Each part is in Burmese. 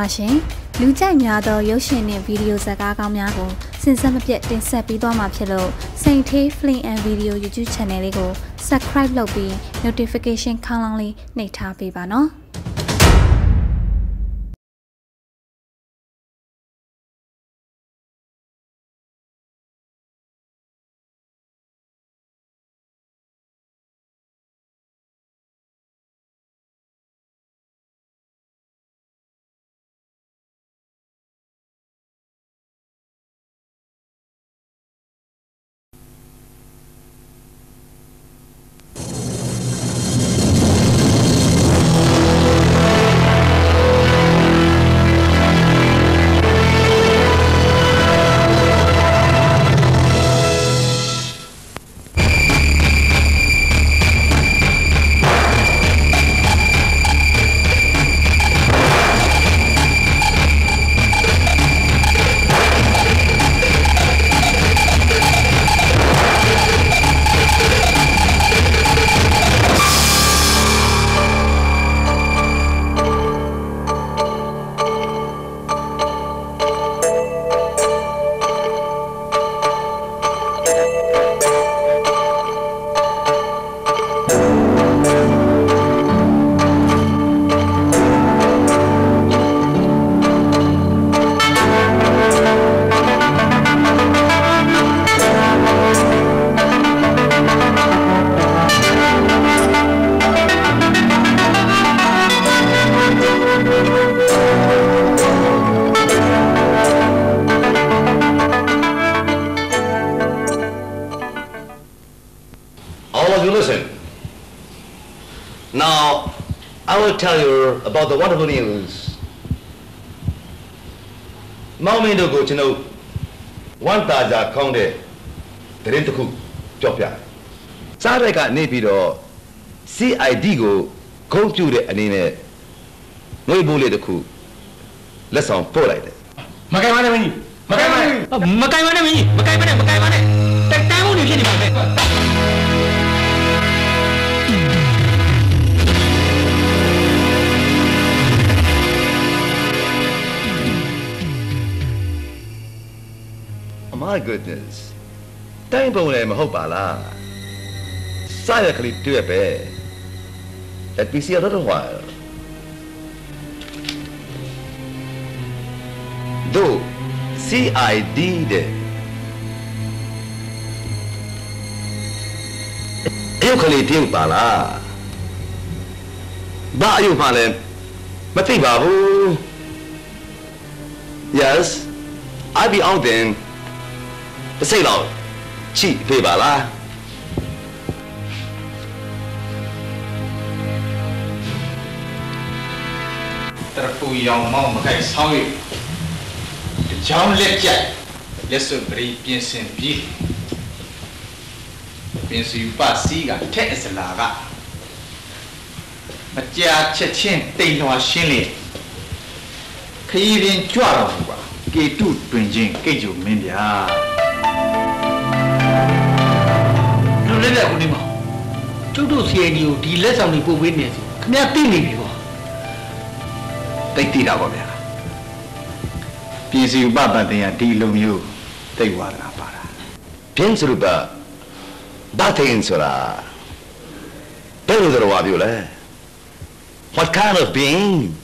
ပါရှင်လူကြိုက်များသောရုပ်ရှင်နဲ့ဗီဒီယိုဇာတ်ကားကောင်းများကိုစဉ်ဆက်မပြတ်တင်ဆက်ပေးသွားမှာဖြစ်လို့ Saint Tay Film and Video YouTube Channel လေးကို Subscribe လုပ်ပြီး Notification ခေါင်းလောင်းလေးနှိပ်ထားပေးပါနော် Tell you about the wonderful news. Momento go to know one taja konde derintuku jopya. Sare ka nepido CID go to the anine no bole de ku let's on for like that. Makai mana mani? Tak tahu ni sini makai. My goodness. Time bone em hope ala. Silently do a bit. Let me see a little while. Though CID de. You can eat you pala. Ba you pala. Mati babu. Yes. I'll be out then. Say loud, cheap paper la. Terpu yang mau makai sawi. Jauh lecet, lesson beri piensen bi. Piensu pasti kan tek selaga. Macam cecen tengok sini. Kairin jual apa? Ketu tunjing keju media. Let that one more. Toto CID di less on the poor witness. Come here, pay me before. Take it out of there. Piensu baba they are dealing you. They were a para. Piensu ba. Batin sura. Pedro Wabule. What kind of being?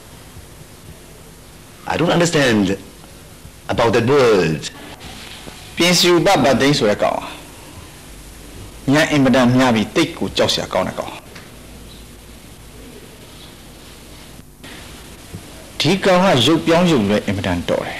I don't understand about that word. Piensu baba they sura kau. Nya imbadan nya bi tik ku chok sia kaw na kaw. Di kaw ha yuk pyaung yuk lwe imbadan taw de.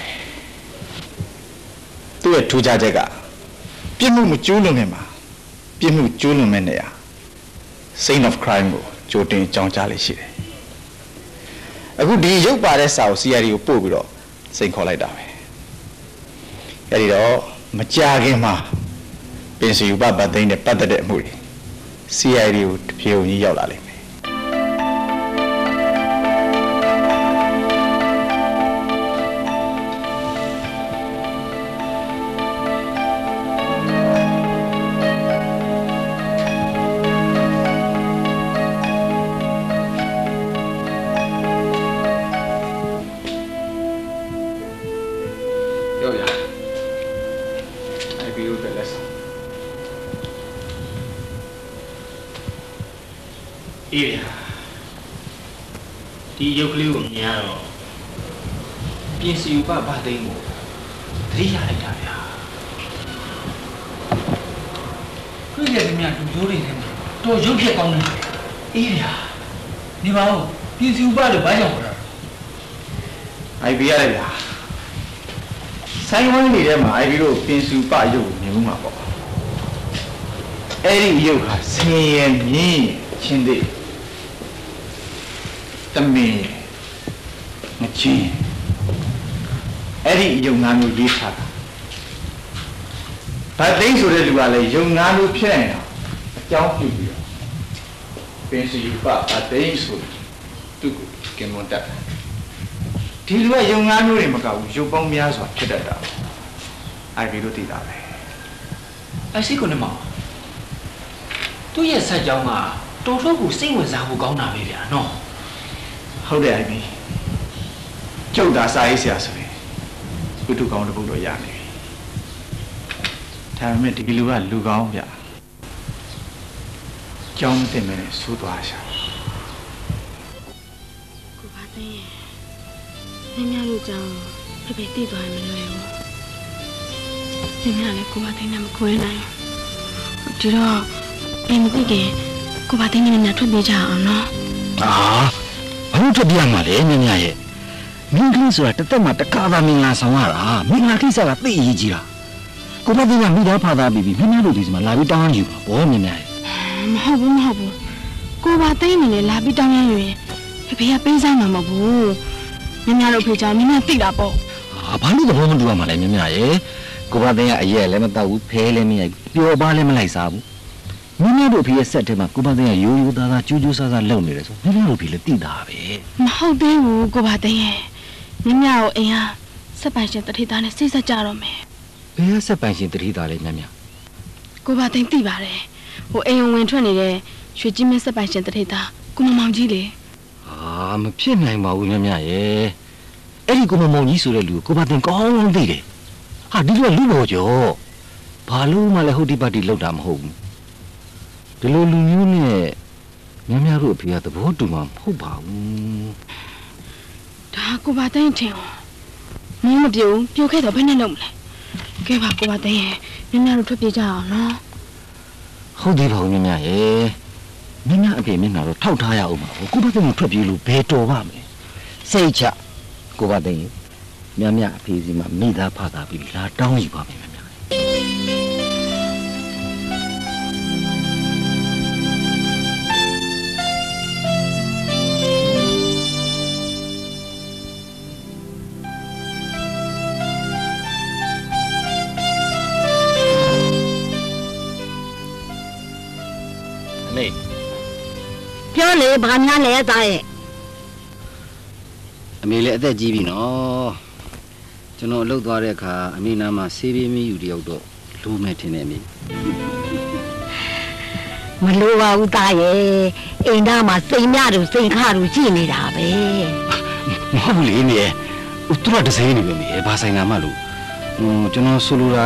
Tu ye thu ja chet ka piet mu ma chu lun ne ma piet mu chu lun me ne ya Saint of crime ko jo tin chaung cha le shi de. Aku di yuk pa de sa ko CID ko poh pi do saint khaw lai ta be. Yadi do ma cha kin ma Pienso you baba they ne pada de muri. CID ko pheu ni yauk la lai me. အေးဒီရုပ်ကလေးကိုမြင်ရတော့ပြင်စီဥပဘာသိန်းကိုသတိရလိုက်တာဗျာတွေ့ရတဲ့များလူမျိုးတွေနဲ့တော်ရုပ်ဖြစ်ကောင်းတယ်အေးဗျာနေပါဦးပြင်စီဥပလို့ဘာကြောင့်ခေါ်တာအိုင်ဘီရတယ်ဗျာဆိုင်ဝိုင်းနေတဲ့မှာအိုင်ဘီတို့ပြင်စုပရုပ်ကိုမြင်မှုမှာပေါ့အဲ့ဒီရုပ်ဟာဆင်းရဲမြင်းချင်းသေးတမင်မချင်းအဲ့ဒီရုပ်ငါးမျိုးရေးထားတာဗတ်သိန်းဆိုတဲ့လူကလည်းရုပ်ငါးမျိုးဖြစ်နေတာအကြောင်းပြုပြီးတော့ပင်စုပဗတ်သိန်းဆိုသူကကင်မွန်တက်ဒီလူကရုပ်ငါးမျိုးတွေမကဘူးရုပ်ပေါင်းများစွာဖြစ်တတ်တာအိုင်ဘီတို့သိတာပဲအဲ့စိတ်ကနေမှာသူ့ရဲ့ဆက်ကြောင်းကတော်တော်ကိုစိတ်ဝင်စားဖို့ကောင်းတာပဲဗျာနော်ဟုတ်တယ်အိုင်ဘီကျုပ်သာစာရေးဆရာဆိုရင်ဝိတုကောင်းတစ်ပုဒ်တော့ရနေပြီဒါပေမဲ့ဒီလူကလူကောင်းဗျကြောင်းမသိမဲနဲ့ဆိုးသွားရှာကိုပါတဲ့ရဲ့ညတို့ကြောင့်ဖေဖေတိသွားရင်မလွယ်ဘူးညလည်းကိုပါတဲ့နဲ့မခွဲနိုင်ဒီတော့အိမ်မသိခင်ကိုပါတဲ့နဲ့ညထွက်ပြေးကြအောင်နော်ဘာလို့ထွက်ပြေးရမှာလဲညရဲ့မင်းကလေးဆိုတာတစ်သက်မှတစ်ခါသာမင်္ဂလာဆောင်ရတာမင်္ဂလာကိစ္စကသိအရေးကြီးတာကိုပါတဲ့ကမိသားဖာသားပြီးညတို့ဒီစမှာလာပြီးတောင်းယူပါဘောညရဲ့မဟုတ်ဘူးကိုပါတဲ့နေလေလာပြီးတောင်းရရင်ဖေဖေကပေးဆိုင်မှာမဟုတ်ဘူးညတို့ဖေချောင်းညသိတာပေါ့ဘာလို့သဘောမတူရမှာလဲညရဲ့ကိုပါတဲ့ကအရက်လည်းမတောက်ဘူးဖဲလည်းမရိုက်ပျော်ပါလည်းမလိုက်စားဘူးညတို့ဖေရဲ့ဆက်ထဲမှာကိုပါတဲ့ကရိုးရိုးသားသားကျူးကျူးဆာဆာလုံနေတယ်ဆိုညတို့ဖေလည်းသိတာပဲမဟုတ်သေးဘူးကိုပါတဲ့ရဲ့ညကိုအိမ်ဟာစက်ပိုင်ရှင်တတိသားနဲ့စိတ်ဆက်ကြတော့မယ်ဘယ်စက်ပိုင်ရှင်တတိသားလဲညကိုပါတဲ့သိပါတယ်ဟိုအိမ်ဝင်ထွက်နေတဲ့ရွှေကြီးမင်းစက်ပိုင်ရှင်တတိသားကိုမောင်ကြီးလေမဖြစ်နိုင်ပါဘူးညရဲ့အဲ့ဒီကိုမောင်ကြီးဆိုတဲ့လူကိုပါတဲ့ကောင်းကောင်းသိတယ်ဟာဒီလိုလူပေါ်ကျော်ဘာလို့မှလည်းဟုတ်ဒီပါတီလောက်တာမဟုတ်ဘူးဒီလိုလူမျိုးနဲ့ညတို့အဖေကသဘောတူမှာမဟုတ်ပါဘူးဒါကိုပါတဲ့ထင်မင်းမပြုံးပြုတ်ခဲ့တော့ဘယ်နဲ့လုပ်မလဲကဲပါကိုပါတဲ့ရဲ့ညတို့ထွက်ပြေးကြအောင်နော်ဟုတ်သေးပါဘူးညရဲ့ညအဖေမျက်နှာတော့ထောက်ထားရအောင်ပါကိုပါတဲ့ထွက်ပြေးလို့ဘယ်တော်ပါမလဲစိတ်ချကိုပါတဲ့ညအဖေစီမှာမိသားဖသားပြီးလာတောင်းယူပါမယ်ပြောလေဘာများလဲသားရဲ့အမေလည်းအသက်ကြီးပြီနော်ကျွန်တော်အလုပ်သွားတဲ့အခါအမေနားမှာဆေးပေးမယူတယောက်တော့လိုမဲ့ထင်တယ်အမေမလိုပါဘူးသားရဲ့အိမ်သားမှာစိန်မြတို့စိန်ခတို့ရှိနေတာပဲမဟုတ်ဘူးလေအမေသူတို့တစိမ့်နေပဲအမေဘာဆိုင်နာမှလို့ကျွန်တော်ဆိုလိုတာ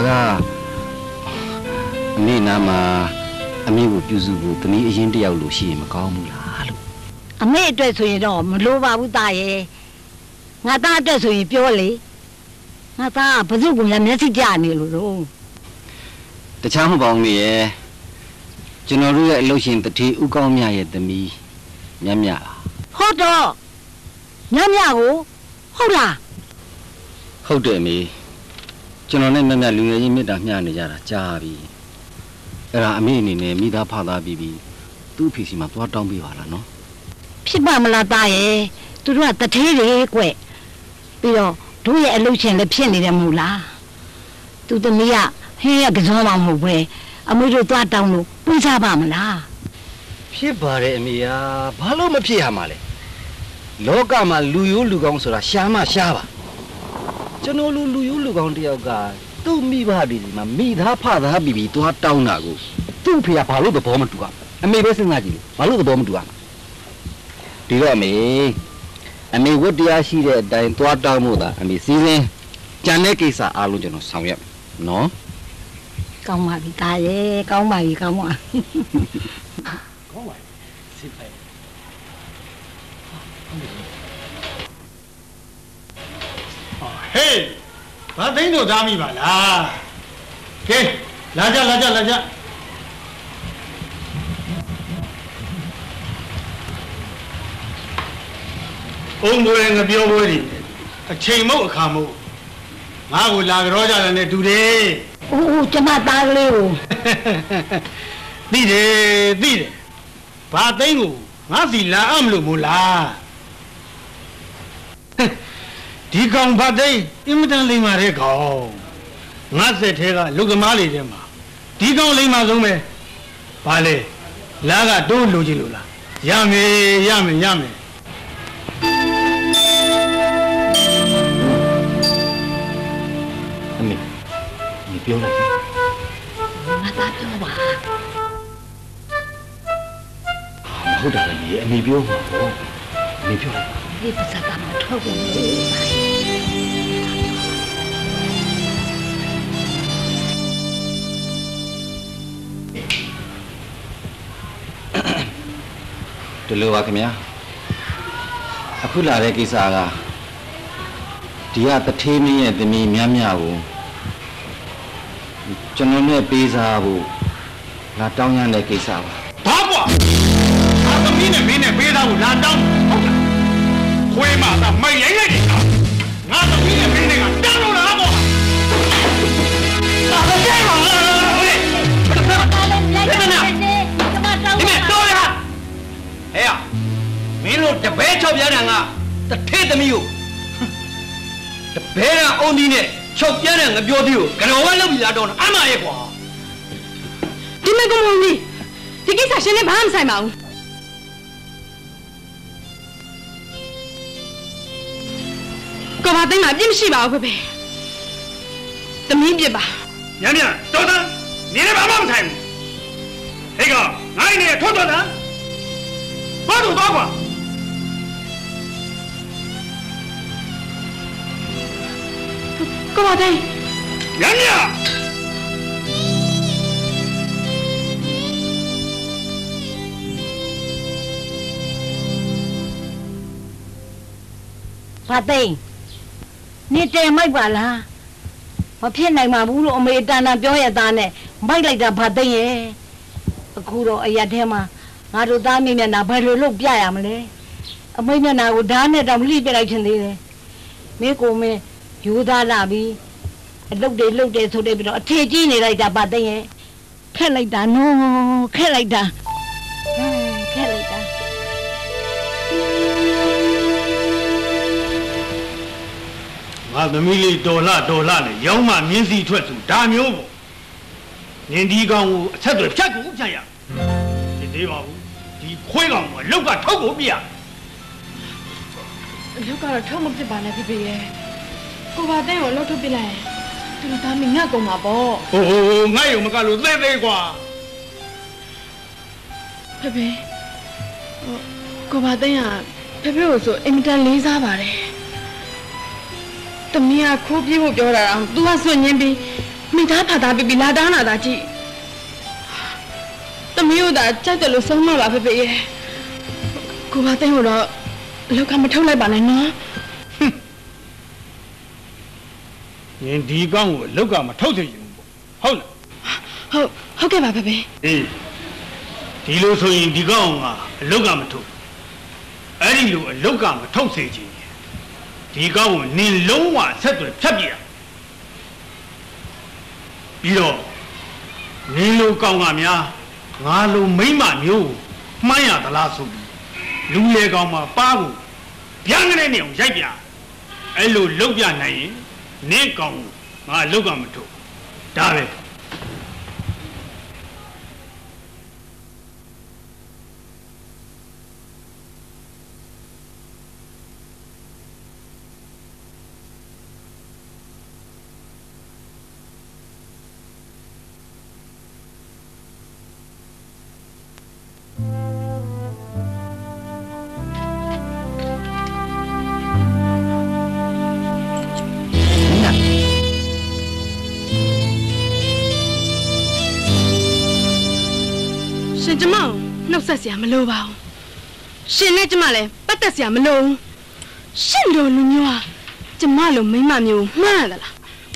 ကအမေနားမှာအမေကိုပြုစုဖို့တနည်းအရင်တယောက်လို့ရှိရင်မကောင်းဘူးလားလို့အမေအတွက်ဆိုရင်တော့မလိုပါဘူးသားရဲ့ငါသားအတွက်ဆိုရင်ပြောလေငါသားဘယ်သူ့ကိုလည်းမျက်စိကြနေလို့တော့တခြားမပေါင်းနေရဲ့ကျွန်တော်တို့ရဲ့အလုပ်ရှင်တတိဥကောင်းမြရဲ့သမီးမြလားဟုတ်တော့မြကိုဟုတ်လားဟုတ်တယ်အမေကျွန်တော်နဲ့မြလူငယ်ချင်းမေတ္တာမျှနေကြတာကြားပြီအဲ့ဒါအမေအနေနဲ့မိသားဖသားပြီးသူ့အဖေစီမှာသွားတောင်းပေးပါလားနော်ဖြစ်ပါမလားသားရဲ့သူတို့ကတထေးတွေကွပြီးတော့တို့ရဲ့အလုပ်ရှင်လည်းဖြစ်နေတယ်မဟုတ်လားသူသမီးကဟင်းရကစုံမှမဟုတ်ပဲအမေတို့သွားတောင်းလို့ပွင့်စားပါမလားဖြစ်ပါတယ်အမေဘာလို့မဖြစ်ရမှာလဲလောကမှာလူရိုးလူကောင်းဆိုတာရှားမှရှားပါကျွန်တော်လူရိုးလူကောင်းတယောက်ကသူ့မိဘပြည်ဒီမှာမိသားဖသားပြီးသွားတောင်းတာကိုသူ့ဖေကဘာလို့သဘောမတူအမေပဲစဉ်းစားကြည့်လေဘာလို့သဘောမတူဒီတော့အမေဝတ်တရားရှိတဲ့အတိုင်းသွားတောင်းဖို့သာအမေစီစဉ်ကြံတဲ့ကိစ္စအားလုံးကျွန်တော်ဆောင်ရွက်နော်ကောင်းပါပြီသားရဲ့ကောင်းပါပြီကောင်းပါကောင်းပါပြီစိတ်ဖိုင် Hey, what thing do Dami bala? Okay, laja. Boy and the body. A chain mo come. I would like Roger and today. Oh, Chamata. Did it. Patengu, Mazilla Amlumula. Digong Pate, immediately Mareko. Mazzetega, look at Mali Dema. Digong Lima Zume. Pale, Laga do Lujilula. Yummy. Biểu lại Mà ta cho bà không được là gì em biểu mà em biểu lại đi bắt sa ta mà thôi cũng từ lâu à nhá aku là cái gì à dia tập thêm như thế mi miam cho nên là bây giờ là trong nhà này cái sao? Đó quá, tao nghĩ này bây giờ là trong, không là, quê mà ta mày ấy này đi sao? Ngã tao nghĩ này là trong đâu là quá. Tao chết rồi, đi mẹ tôi à? Ê à, mấy lô tập bé cho bé nàng à, tập thế tao miu, tập bé là ôn đi nè. Chọc giá này ngập vô tiêu, cái nào cũng lâu bị đòn, ám ai quá. Đi mấy công hồn đi, thì cái sao xin em bám sai mạo. Cô bà tính là im xí bảo cái bề, tầm im biết bà. Nhớ nhớ, tôi đó,你那把忙才，那个，俺呢拖拖的，把头打过。 Cô vào đây. Nhắn nha. Phạt tình. Nhi trẻ mấy bà là. Mà phía này mà bố lộ mê ta nà biểu ya ta nè. Mấy lại ta phạt tình ấy. Cô đồ ấy thế mà. Ngà đồ ta mì mẹ nà bà đồ lúc bia ya mà lê. Mấy mẹ nà cô đá nè đâm lý bê lại chân đi nè. Mấy cô mẹ. Chú ta là vì lúc đấy thôi đấy đó thế chi này lại đã bắt đấy khét lại đã nó khét lại đã mà tụi mình đổ la này giống mà miếng gì thuật thủ đa miếu bộ nên đi con sẽ đuổi chết cũng chẳng vậy thì đi vào thì khôi lòng mà lúc cả thấu cũng bịa lúc cả thấu một cái bàn này cái bịa cô bà đây ở lâu thôi bị này, tụi ta mình ngã cùng mà bỏ. Ngay mà cả lũ tê quá. Pepe, cô bà đây à, Pepe ở chỗ em đã lấy ra bà đấy. Tụi mình à khô bị bộ biểu ra, tụi anh suy nghĩ bị, mình đã phá bị la đá nào chị. Tụi mình đã chắc được lúc sống mà bà Pepe. Cô bà đây ở đó, lúc cả mà thâu lại bà này nó. Nhưng đi con của lúc mà thâu thì không không cái bà Pepe. Thì lúc sau đi con à lúc mà thâu, ấy lúc mà thâu thì gì? Đi con nên lâu mà sẽ được chấp nhận. Bây giờ nên lúc con à mía, ngã lúc mấy mà nhiều, mấy nhà đã là số, lúc này con mà ba vụ, biết cái này nhiều giải biết, ấy lúc biết này. Nên con mà lúc mà thôi, đã vậy. Xin chào mừng, nấu sạch mà lâu vào. ရှင်နဲ့ကျမလည်းပတ်သက်စရာမလိုဘူးရှင်တို့လူမျိုးဟာကျမလိုမိမမျိုးမှားရသလား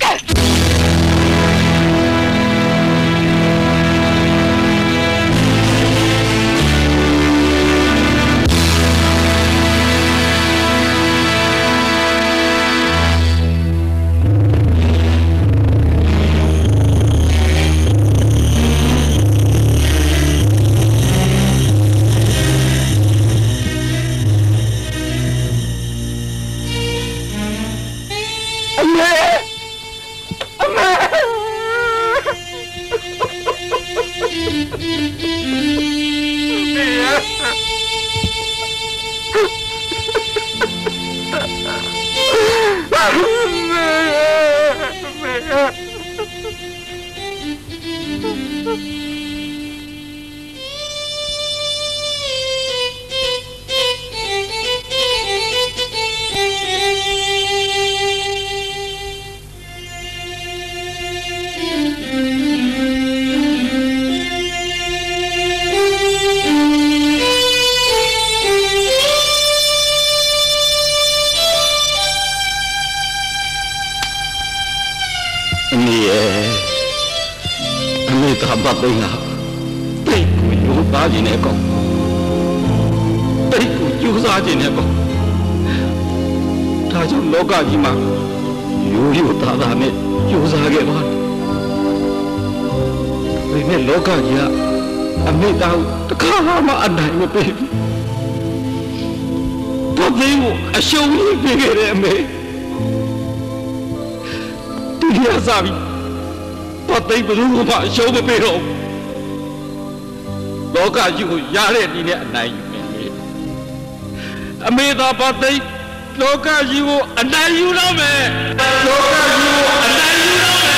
ဘယ်သူမှအရှုံးမပေးတော့လောကကြီးကိုရတဲ့ဒီနဲ့အနိုင်ယူမယ်အမေသာပါသိလောကကြီးကိုအနိုင်ယူတော့မယ်လောကကြီးကိုအနိုင်ယူတော့မယ်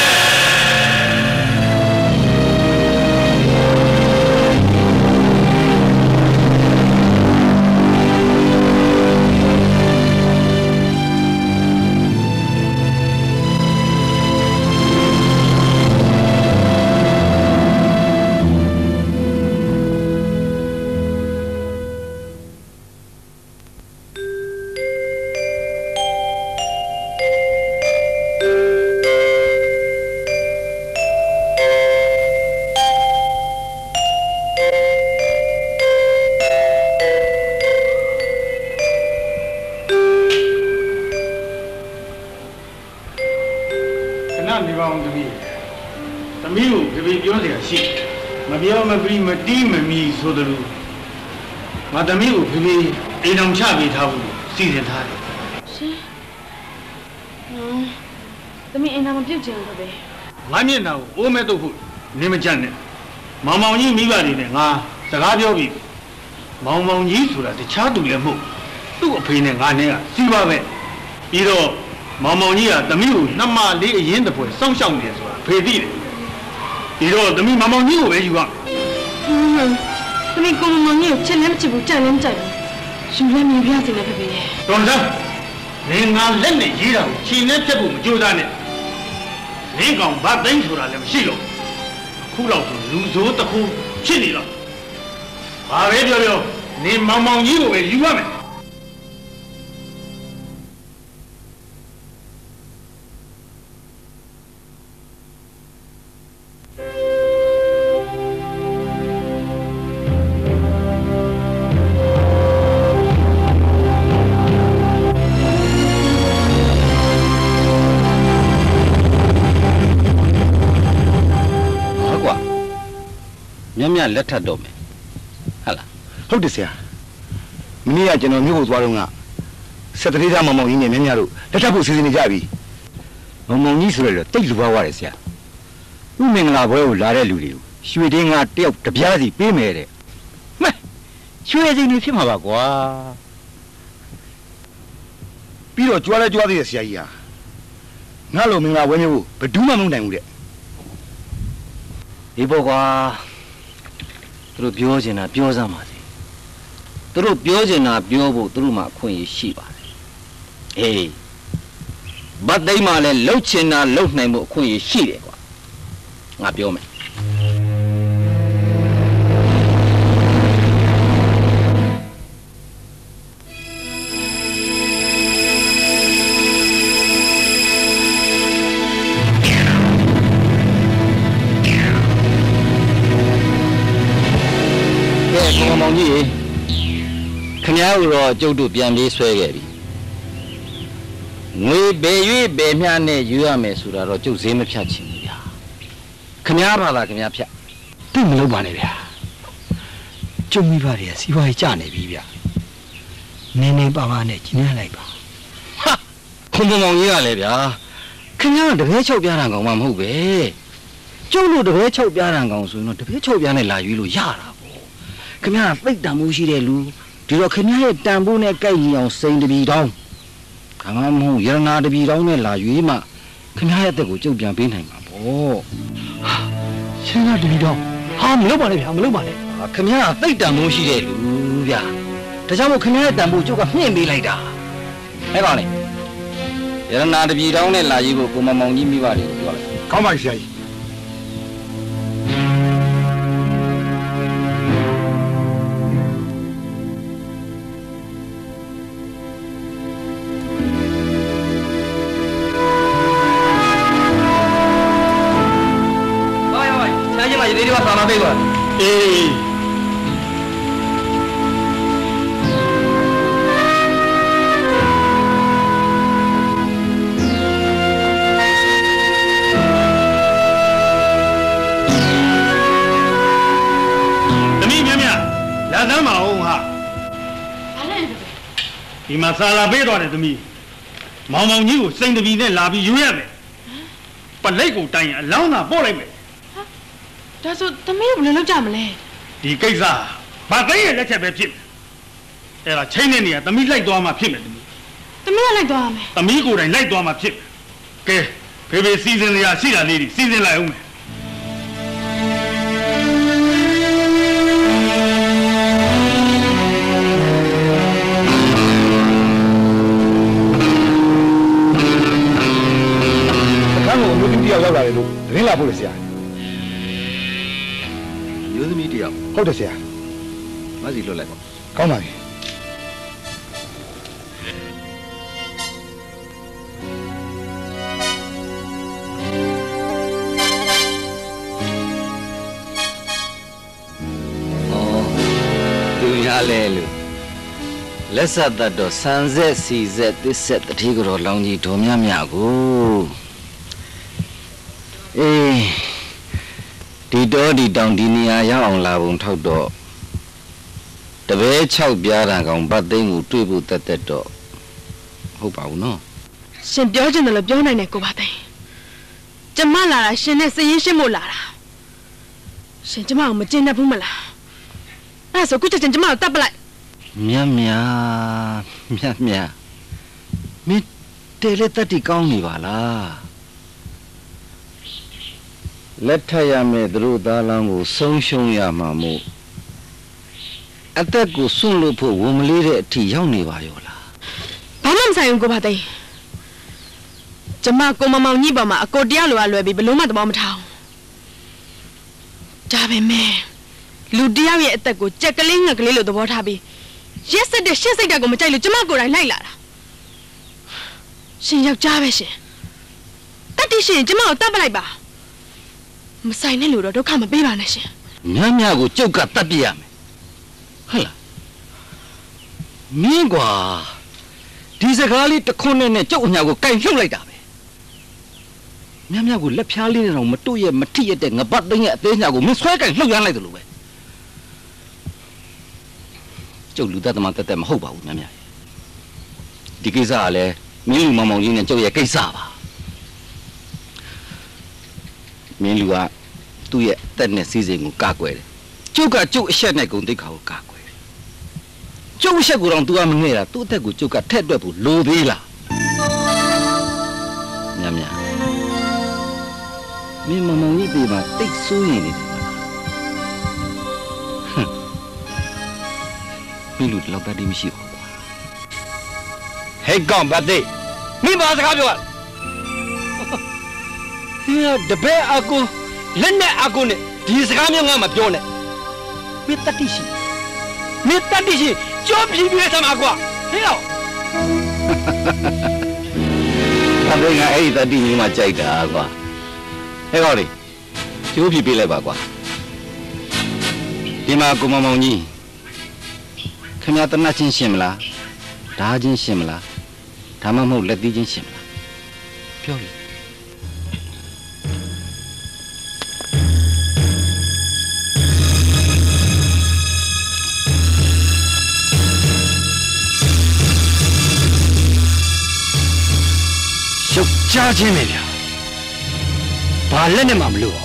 ဆိုတယ်လို့ငါသမီးကိုဖေဖေအိမ်အောင်ချပေးထားဖို့စီစဉ်ထားတယ်ရှင်သမီးအိမ်အောင်မပြုတ်ချင်ဘူးပဲငါမျက်နှာကိုအိုးမဲ့တော့ဖို့နေမကြက်နဲ့မောင်မောင်ကြီးမိဘတွေနဲ့ငါစကားပြောပြီးမောင်မောင်ကြီးဆိုတာတခြားသူလည်းမဟုတ်သူ့အဖေနဲ့ငါနဲ့ကစီးပါပဲပြီးတော့မောင်မောင်ကြီးကသမီးကိုနှမလေးအရင်တပွဲစောင့်ရှောက်နေတယ်ဆိုတာဖေသိတယ်ပြီးတော့သမီးမောင်မောင်ကြီးကိုပဲယူရသမီးကိုမောင်မောင်ကြီးကိုချစ်လည်းမချစ်ဘူးကြိုက်လည်းမကြိုက်ဘူးယူလည်းမြင်ပြစေနဲ့ဖေဖေရဲ့တော်လားနေငါလက်နဲ့ရေးတာကိုခြေနဲ့ဖြတ်ဖို့မကြိုးစားနဲ့နေကောင်ဗတ်သိမ်းဆိုတာလည်းမရှိတော့ခုတော့ဆိုလူဆိုးတစ်ခုဖြစ်နေတော့ဘာပဲပြောပြောနေမောင်မောင်ကြီးကိုပဲယူရမယ်မြတ်လက်ထပ်တော့မယ်ဟုတ်လားဟုတ်တယ်ဆရာမင်းကကျွန်တော်မြို့ကိုသွားတော့ကဆက်တလေးသားမောင်မောင်ကြီးနဲ့မြတ်တို့လက်ထပ်ဖို့စီစဉ်နေကြပြီမောင်မောင်ကြီးဆိုရတော့တိတ်လူပါဝရတယ်ဆရာဥမင်္ဂလာဘွဲကိုလာတဲ့လူတွေကိုရွှေတင်းကတယောက်တပြားစီပေးမယ်တဲ့မှန်ရွှေစိန်တွေဖြစ်မှာပါကွာပြီးတော့ကြွားလဲကြွားသေးတယ်ဆရာကြီးဟာငါ့လိုမင်္ဂလာဘွဲမျိုးကိုဘယ်သူမှမလုပ်နိုင်ဘူးတဲ့ဒီဘောကွာသူတို့ပြောချင်တာပြောစမ်းပါစေသူတို့ပြောချင်တာပြောဖို့သူတို့မှအခွင့်အရေးရှိပါတယ်အေးဗတ်သိမ်းမှလည်းလှုပ်ချင်တာလှုပ်နိုင်ဖို့အခွင့်အရေးရှိတယ်ကွာငါပြောမယ်ကြီးခင်ဗျားတို့ကျုပ်တို့ပြန်ပြေးဆွဲခဲ့ပြီငွေဘယ်၍ဘယ်မျှနဲ့ယူရမယ်ဆိုတာတော့ကျုပ်ဈေးမဖြတ်ချင်ဘူးဗျာခင်ဗျားဘာသာခင်ဗျားဖြတ်တိတ်မလုပ်ပါနဲ့ဗျာကျုံမိပါရဲ့စီးပွားရေးကျနေပြီဗျာနင်းနေပါပါနဲ့ကျင်းနေလိုက်ပါဟာခွန်မောင်ကြီးကလည်းဗျာခင်ဗျားကတပည့်ချုပ်ပြားတာကောင်မှမဟုတ်ပဲကျုပ်တို့တပည့်ချုပ်ပြားတာကောင်ဆိုရင်တော့တပည့်ချုပ်ပြားနဲ့လာရွေးလို့ရတာပေါ့ခင်ဗျားကသိတန်မှုရှိတဲ့လူဒီတော့ခင်ဗျားရဲ့တန်ဖိုးနဲ့ကြိုက်ရင်အောင်စိန်တပြီတောင်းခမမဟုတ်ရတနာတပြီတောင်းနဲ့လာရွေးမှခင်ဗျားရဲ့အသက်ကိုကျုပ်ပြန်ပေးနိုင်မှာပေါ့ရှင်းရတပြီတောင်းဟာမလုပ်ပါနဲ့ဗျာမလုပ်ပါနဲ့ခင်ဗျားကသိတန်မှုရှိတဲ့လူဗျာဒါကြောင့်မို့ခင်ဗျားရဲ့တန်ဖိုးကျုပ်ကမြင့်ပေးလိုက်တာဟဲ့ကောင်လေရတနာတပြီတောင်းနဲ့လာရွေးဖို့ကိုမောင်ကြီးမိပါတယ်လို့ပြောလိုက်ကောင်းပါပြီဆရာကြီးပေးပါအေးသမီးမြမြလာသမ်းမအောင်ဟာဘာလဲဒီမှာစာလာပေးတော့တယ်သမီးမောင်ကြီးကိုစိန်တပီနဲ့လာပြီးယူရမယ်ပလိတ်ကိုတိုင်ရင်အလောင်းသာပို့လိုက်မယ်ဒါဆိုသမီးကိုဘယ်လိုလုပ်ကြမလဲဒီကိစ္စဘာသိရဲ့လက်ချက်ပဲဖြစ်အဲ့ဒါချိန်နေနေရသမီးလိုက်သွားမှဖြစ်မယ်သမီးကလိုက်သွားရမယ်သမီးကိုယ်တိုင်လိုက်သွားမှဖြစ်ကဲဖေဖေစီစဉ်ရရှိတာလေးတွေစီစဉ်လိုက်အောင်မယ်အခန်းကိုအမျိုးသမီးတယောက်ရောက်လာတယ်လို့သတင်းလာပို့လို့ဆရာမျိုးသမီးတယောက်ဟုတ်တယ်ဆရာမစီလွတ်လိုက်ပါကောင်းပါပြီသူရလဲလို့လက်ဆက်တတ်တော့ဆန်ဆက်စီဆက်သစ်ဆက်တတိကတော့လောင်ကြီးဒုံမြမြကိုအေးဒီတော့ဒီတောင်ဒီနေရာရောက်အောင်လာပုံထောက်တော့တပည့်6ပြားတန်ကောင်ဗတ်သိန်းကိုတွေ့ဖို့တက်တက်တော့ဟုတ်ပါဘူးနော်ရှင်ပြောချင်တယ်လို့ပြောနိုင်တယ်ကိုဗတ်သိန်းကျမလာတာရှင်နဲ့စည်ရင်ရှင်းဖို့လာတာရှင်ကျမကိုမကျင်တတ်ဘူးမလားအဲ့ဆိုခုချက်ချင်းကျမကိုတတ်ပလိုက်မြတ်မြမင်းတဲလက်တက်တီကောင်းနေပါလားလက်ထပ်ရမယ်သူတို့သားလောင်းကိုဆုံးရှုံးရမှာမို့အသက်ကိုစွန့်လို့ဖို့ဝန်မလေးတဲ့အထိရောက်နေပါရောလားဘာမှမဆိုင်ဘူးကိုဗတ်သိန်းကျမကိုမောင်ကြီးပေါ်မှာအကိုတရားလိုအပ်လွယ်ပြီးဘလို့မှသဘောမထားဘူးဒါပေမဲ့လူတယောက်ရဲ့အသက်ကိုကြက်ကလေးငှက်ကလေးလိုသဘောထားပြီးရက်စက်တဲ့ရှင်းစိတ်ဓာတ်ကိုမကြိုက်လို့ကျမကိုယ်တိုင်လိုက်လာတာရှင်ယောက်ျားပဲရှင်တတ်တရှင်ကျမကိုတတ်ပလိုက်ပါမဆိုင်နဲ့လို့တော့ဒုက္ခမပေးပါနဲ့ရှင်မြကိုကျုပ်ကတတ်ပြရမယ်ဟုတ်လားမင်းကွာဒီစကားလေးတခွန်းနဲ့ကျုပ်အညာကိုကင်လှုပ်လိုက်တာပဲမြကိုလက်ဖြားလေးနဲ့တော့မတို့ရဲ့မထိရတဲ့ငပတ်သိန်းရဲ့အသေးညာကိုမင်းဆွဲကင်လှုပ်ရမ်းလိုက်တယ်လို့ပဲကျုပ်လူသက်သမားတက်မဟုတ်ပါဘူးမြဒီကိစ္စကလည်းမင်းလူမောင်ကြီးနဲ့ကျုပ်ရဲ့ကိစ္စပါမင်းလူကသူ့ရဲ့အသက်နဲ့စီးစိမ်ကိုကာကွယ်တယ်ကျုပ်ကကျုပ်အရှက်နဲ့ဂုံတိတ်ခါကိုကာကွယ်တယ်ကျုပ်အရှက်ကိုတော့ तू ကမငဲ့တာသူ့အသက်ကိုကျုပ်ကထက်တွက်ဖို့လိုသေးလားမြမင်းမောင်ကြီးပြေးမှာတိတ်ဆိုးနေတယ်မင်းလူတော့တတ်တယ်မရှိဘူးကွာဟဲ့ကောင်ဗတ်သေးမင်းဘာစကားပြောရတပည့်အကူလက်နဲ့အကူနဲ့ဒီစကားမျိုးငါမပြောနဲ့မင်းတတ်တိရှိကြောပြင်းပြစမှာကွာဟဲ့အောင်ဒါပေမဲ့အဲ့ဒီတတ်တိမျိုးမှကြိုက်တာကွာဟဲ့ကောင်လေကျိုးပြပြလိုက်ပါကွာဒီမှာကိုမောင်ကြီးခင်ဗျာတနတ်ချင်းရှင်းမလားဓာချင်းရှင်းမလားဒါမှမဟုတ်လက်သီးချင်းရှင်းမလားပြောလေရှုပ်ချခြင်းပဲဗျာဘာလက်နဲ့မှမလို့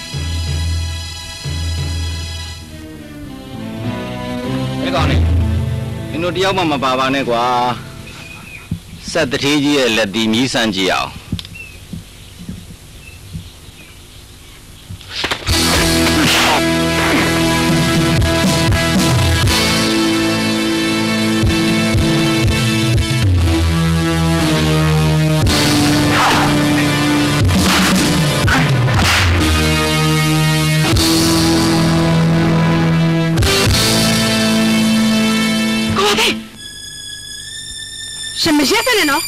အဲ့ကောင်နေကျွန်တော်တယောက်မှမပါပါနဲ့ကွာဆက်တထေးကြီးရဲ့လက်တီမြည်ဆန်းကြည့်အောင်什么先生呢？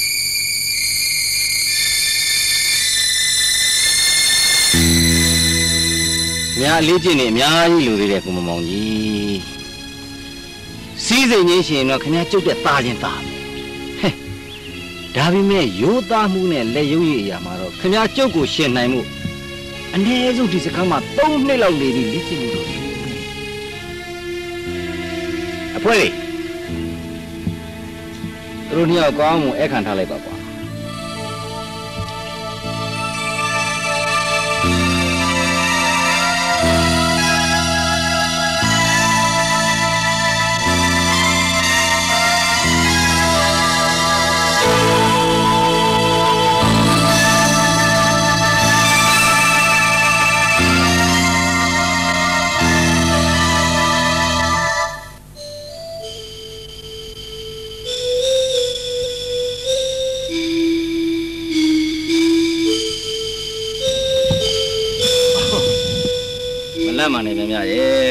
များလေးကျင့်နေအများကြီးလူသေးတယ်ကိုမမောင်ကြီးစီးစိမ်ချင်းရှင်တော့ခင်ဗျားကျုပ်တဲ့သားချင်းသားဟဲ့ဒါပေမဲ့ရိုးသားမှုနဲ့လက်ရုပ်ရည်အရာမှာတော့ခင်ဗျားကျုပ်ကိုရှင်နိုင်မှုအနည်းဆုံးဒီစကားမှာ3နှစ်လောက်နေပြီးလေ့ကျင့်မှုတော့အဖွဲလေးသူတို့နှစ်ယောက်ကောင်းမှုအခန့်ထားလိုက်ပါကွာလက်မှန်နေမြတ်ရဲ့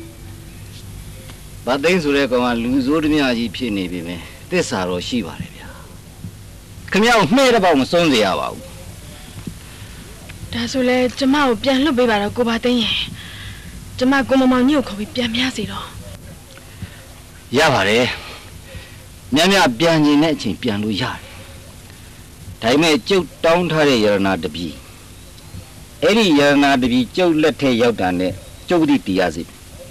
ဗတ်သိန်းဆိုတဲ့ကောင်ကလူဆိုးတမျှကြီးဖြစ်နေပြီပဲသစ္စာတော့ရှိပါတယ်ဗျာခင်ဗျားကိုမှဲတဲ့ပေါက်မစွန်းစေရပါဘူးဒါဆိုလဲကျမကိုပြန်လွတ်ပေးပါတော့ကိုပါသိန်းရဲ့ကျမကိုမမောင်ညို့ခေါ်ပြီးပြန်မရစီတော့ရပါတယ်မြတ်မြတ်ပြန်ကျင်တဲ့အချိန်ပြန်လို့ရတယ်ဒါပေမဲ့ကျုပ်တောင်းထားတဲ့ယရနာတပီအဲ့ဒီယရနာတပီကျုပ်လက်ထဲရောက်တာနဲ့ကျုပ်တိတရားစီ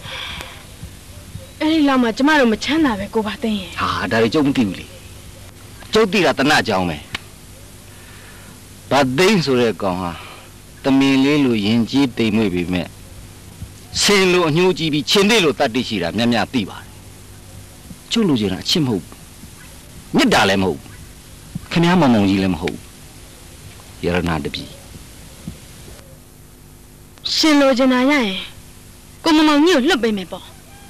အဲ့ဒီလောက်မှကျမတို့မချမ်းသာပဲကိုပါသိန်းရဲ့ဟာဒါတွေကျုပ်မသိဘူးလေကျုပ်တိတာတနအကြောင်းပဲဗတ်သိန်းဆိုတဲ့ကောင်ဟာတမင်လေးလိုရင်ကြီးတိမ်မွေ့ပြီမဲ့ဆင်းလိုအညှိုးကြီးပြီးချင်းသေးလိုတတ်သိရှိတာမြတ်မြတ်သိပါတယ်ကျုပ်လူချင်တာအချစ်မဟုတ်ဘူးမြတ်တာလည်းမဟုတ်ဘူးခင်ဗျားမောင်မောင်ကြီးလည်းမဟုတ်ဘူးယရနာတပီရှင်လိုချင်တာရရင်ကိုမမောင်ကြီးကိုလွတ်ပေးမယ်ပေါ့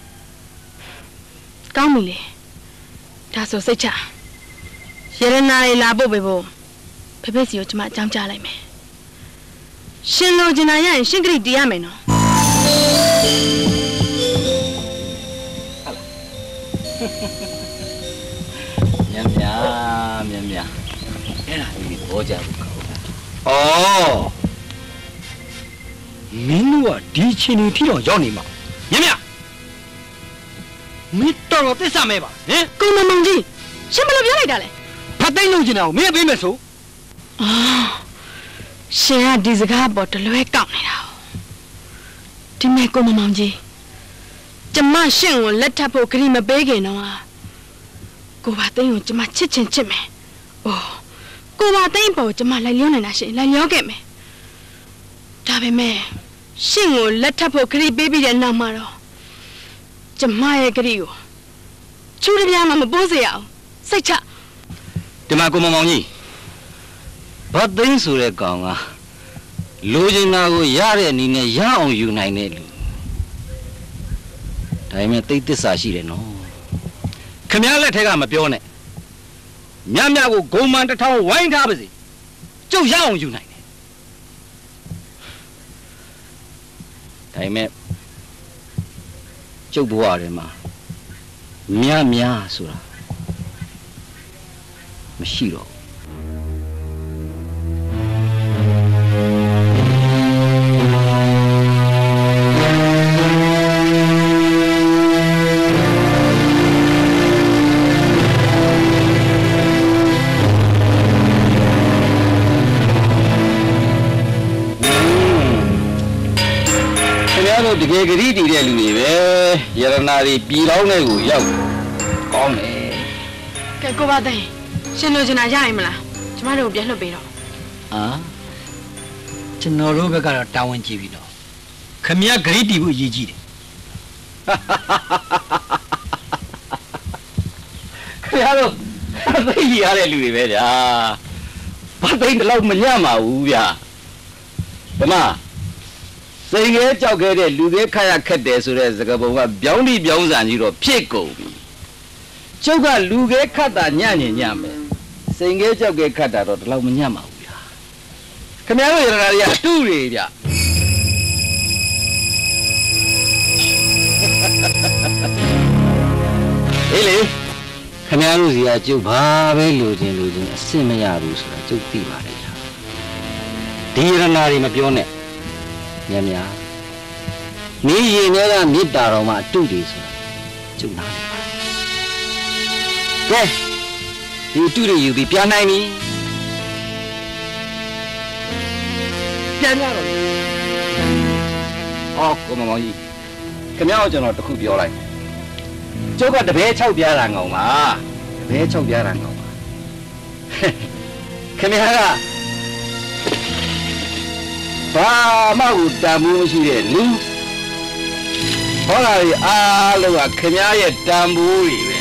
ကောင်းပြီလေဒါဆိုစိတ်ချရတနာလေးလာဖို့ပဲဖို့ဖေဖေစီကိုကျမအကြောင်းကြားလိုက်မယ်ရှင်လိုချင်တာရရင်ရှင်ကလေးတီးရမယ်နော်မြတ်အဲ့ဒါလေးဘောကြဘူးကောင်းတာမင်းတို့ကဒီချင်းနေထီတော့ရောက်နေမှာမြတ်မင်းတော်သစ္စာမဲပါဟင်ကိုမမောင်ကြီးရှင်ဘယ်လိုပြောလိုက်တာလဲဖတ်သိမ်းလို့ချင်တာကိုမင်းပေးမယ်ဆိုရှင်ကဒီစကားပေါ်တလွဲကောက်နေတာဒီမဲ့ကိုမမောင်ကြီးကျမရှင်ကိုလက်ထပ်ဖို့ခရီးမပေးခင်တော့ကိုပါသိန်းကိုကျမချစ်ချင်ချစ်မယ်ကိုပါသိန်းပေါ်ကျမလိုက်လျောနေတာရှင်လိုက်လျောခဲ့မယ်ဒါပေမဲ့ရှင်ကိုလက်ထပ်ဖို့ခရီးပေးပြီးတဲ့နောက်မှာတော့ကျမရဲ့ခရီးကိုချူတပြားမှမပိုးစေရအောင်စိတ်ချဒီမှာကိုမောင်ကြီးဗတ်သိန်းဆိုတဲ့ကောင်ကလိုချင်တာကိုရတဲ့အနေနဲ့ရအောင်ယူနိုင်တဲ့လူဒါပေမဲ့သိသစ္စာရှိတယ်နော်ခင်ဗျားလက်ထက်ကမပြောနဲ့မြတ်ကိုဂုံမှန်တစ်ထောင်ဝိုင်းထားပါစေကျုပ်ရအောင်ယူနိုင်တယ်ဒါပေမဲ့ကျုပ်ဘဝထဲမှာမြတ်ဆိုတာမရှိတော့များတို့တကယ်ဂရီတည်တဲ့လူတွေပဲရတနာတွေပြည်တော်နဲ့ကိုရောက်ကောင်းတယ်ကဲကိုပါသိန်းရှင်လိုချင်တာရရင်မလားကျမတို့ပြန်လှုပ်ပေးတော့ကျွန်တော်တို့ဘက်ကတော့တာဝန်ကြည့်ပြီးတော့ခမရဂရီတီဖို့အရေးကြီးတယ်ခင်ဗျားတို့သိရတဲ့လူတွေပဲဗျာဘာသိန်းတလောက်မညံ့ပါဘူးဗျာဓမ္မစိန်ခဲကြောက်ခဲ့တဲ့လူတွေခက်ရခက်တယ်ဆိုတဲ့စကားပုံကပြောင်းပြီးပြောင်းစံကြီးတော့ဖြစ်ကုန်ပြီကျုပ်ကလူခဲခတ်တာညံ့ညံ့မယ်စိန်ခဲကြောက်ခဲခတ်တာတော့တလောက်မညံ့ပါဘူးဗျာခင်ဗျားတို့ရတာတွေကအတူတွေဗျဟေးလေခင်ဗျားတို့စီကကျုပ်ဘာပဲလိုချင်အစ်စ်မရဘူးဆိုတာကျုပ်သိပါတယ်ဗျာဒီရနာတွေမပြောနဲ့များနေရင်ထဲကမေတ္တာတော်မှာအတုတွေဆိုတာကျုပ်နားကဲဒီအတုတွေယူပြီးပြန်နိုင်ပြီပြန်ရတော့အော်ကိုမောင်ကြီးခင်ဗျားတို့ကျွန်တော်တခုပြောလိုက်ကျုပ်ကတပည့်6ပြားတာငောင်ပါတပည့်6ပြားတာငောင်ပါခင်ဗျားကဘာမှကိုတန်ဖိုးမရှိတဲ့လူဟောလာရီအားလုံးကခင်ဗျားရဲ့တန်ဖိုးတွေပဲ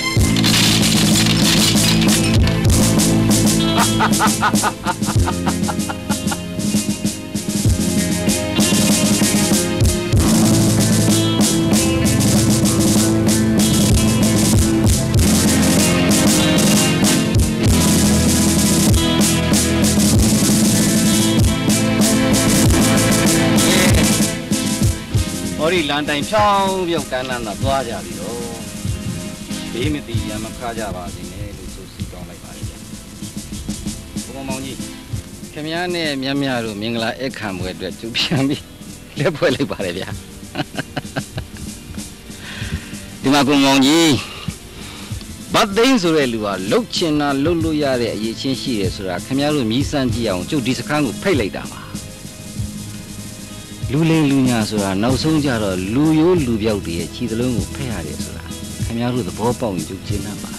ဟောဒီလန်တိုင်ဖြောင်းပြုတ်တန်းတန်းသာသွားကြပြီတော့ဘေးမတီရမခါကြပါစေနဲ့လို့ဆိုစီကောင်းလိုက်ပါလေဘုံမောင်ကြီးခင်ဗျားနဲ့မြတ်မြတ်တို့မင်္ဂလာဧကံပွဲအတွက်ကျူပြန်ပြီးလက်ဖွဲ့လိုက်ပါတယ်ဗျာဒီမှာဘုံမောင်ကြီးဗတ်သိန်းဆိုတဲ့လူကလှုပ်ချင်တာလှုပ်လို့ရတဲ့အရေးချင်းရှိတယ်ဆိုတာခင်ဗျားတို့မြည်စမ်းကြည့်အောင်ကျုပ်ဒီစခန်းကိုဖိတ်လိုက်တာပါလူလိမ်လူညာဆိုတာနောက်ဆုံးကြတော့လူရိုးလူပြောက်တွေရဲ့ခြေသလုံးကိုဖက်ရတယ်ဆိုတာခင်ဗျားတို့သဘောပေါက်ရင်ကျုပ်ရှင်းတတ်ပါ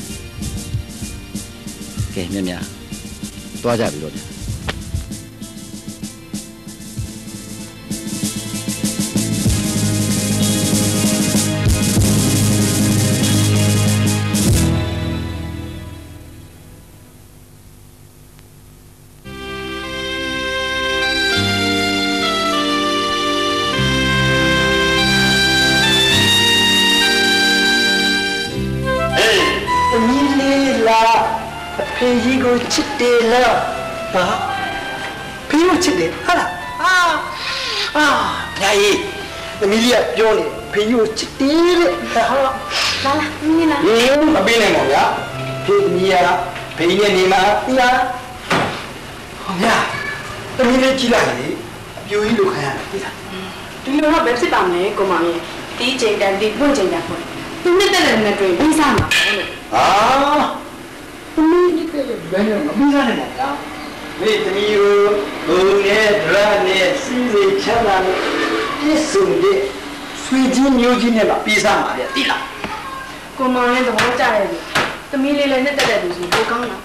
ကဲမြတ်တွားကြပြီတော့ဗျာဖေကြီးကိုချစ်တယ်လားဟာဖေကိုချစ်တယ်ဟာလားညာကြီးသမီးလေးကပြောနေဖေကြီးကိုချစ်တယ်တဲ့ဟာလာမင်းလားမပေးနိုင်ပါဗျာဖေသမီးကဖေရဲ့နေမှာတရားဟောဗျာသမီးလေးကြည့်လိုက်လေအပြူကြီးလိုခံရတယ်သိလားဒီလိုတော့ပဲဖြစ်ပါမယ်ကိုမောင်ကြီးတီးချိန်တန်တီးပွင့်ချိန်တန်ပွင့်သူနဲ့တက်တဲ့နဲ့တွေ့ပြီးစားမှာလို့သမီးကြီးကဘယ်နဲ့မပြီးစားနိုင်ပါ့မိသမီးကိုဘုံနဲ့ဒရနဲ့စီးစိချမ်းသာနဲ့ပြည့်စုံတဲ့ဆွေချင်းမျိုးချင်းနဲ့ပြီးစားမှာလေတိလားကိုမောင်ရဲ့သဘောကျတယ်လေသမီးလေးလည်းနဲ့တက်တဲ့သူစီပိုကောင်းတာ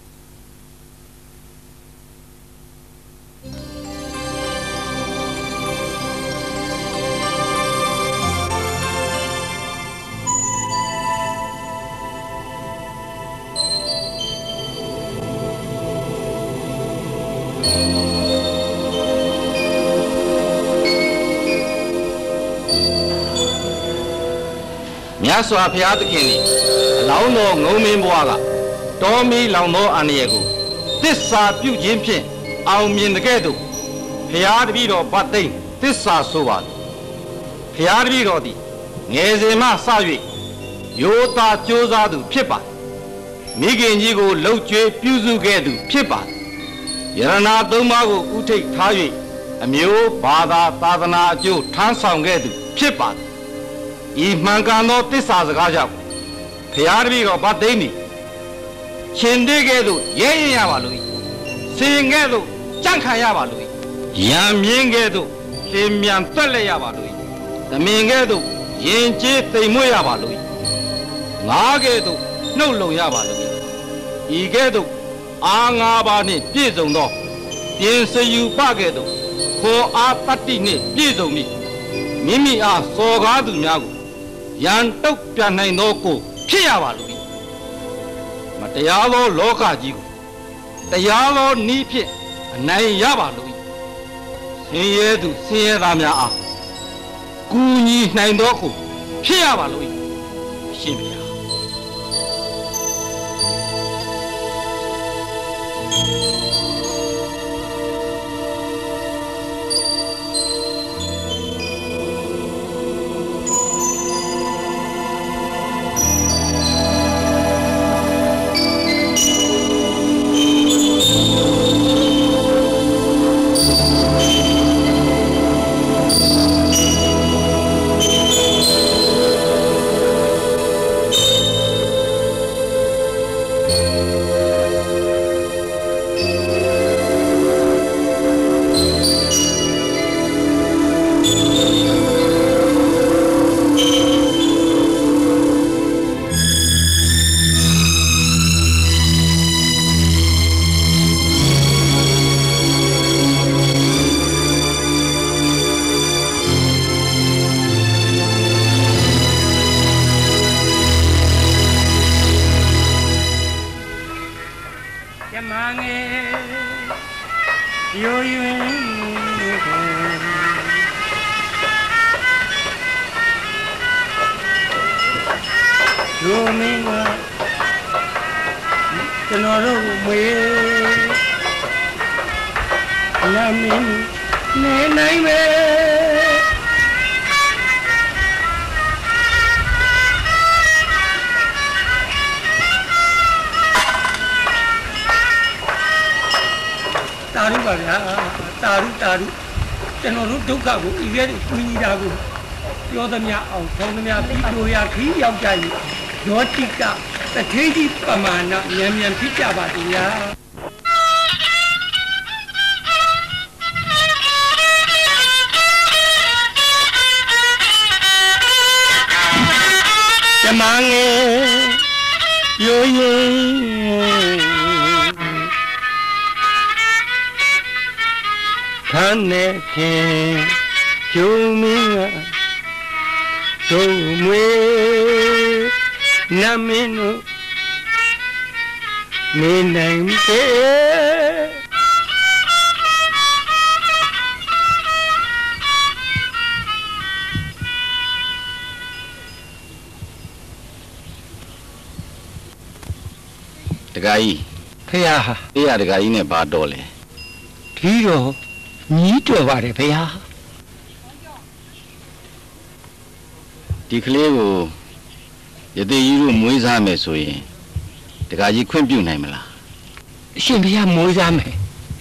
မြတ်စွာဘုရားသခင်သည်အလောင်းတော်ငုံမင်းဘွားကတော်မီလောင်သောအန္တရာယ်ကိုသစ္စာပြုခြင်းဖြင့်အောင်မြင်တဲ့ကဲ့သို့ဘုရားတပည့်တော်ဗတ်သိမ်းသစ္စာဆိုပါသည်ဘုရားတပည့်တော်သည်ငယ်စဉ်မှစ၍ရိုးသားကြိုးစားသူဖြစ်ပါမိခင်ကြီးကိုလှုပ်ကြွေးပြုစုခဲ့သူဖြစ်ပါယရနာသုံးပါးကိုဥထိတ်ထား၍အမျိုးဘာသာသာသနာအကျိုးထမ်းဆောင်ခဲ့သူဖြစ်ပါဤမှန်ကန်သောသစ္စာစကားကြောင့်ဘုရားတပည့်တော်ဗတ်သိမ်းသည်ရှင်သေးကဲ့သို့ရဲရင်ရပါလို့စင်ကဲ့သို့ကြန့်ခံရပါလို့ရံမြင်းကဲ့သို့လင်းမြန်တွက်လက်ရပါလို့ Minga do, Yenji, Temuyabalu. Nagedo, no Loyabalu. Igedo, Angabani, Pizono. Yense you Bagedo. For our patini, Pizoni. Mimi are so hard to Yago. Yan took Pianoko, Piavalu. Matayalo Loka Jigo. Tayalo Nipi, and Nayabalu. Say to say Ramya. Kuni Naindoku, Piavalu. Shimia. Yotika, the Katie Pamana, Yamian Pichabadia. Yamange, yo ye, Kaneke, Jumia, Tomwe. Namino Minamte The guy, Pea, the guy in a badole. Tiro, need to worry, Pea. Declare. Yet you Moizame so ye. The guy couldn't do Namela. Shimbia Moizame.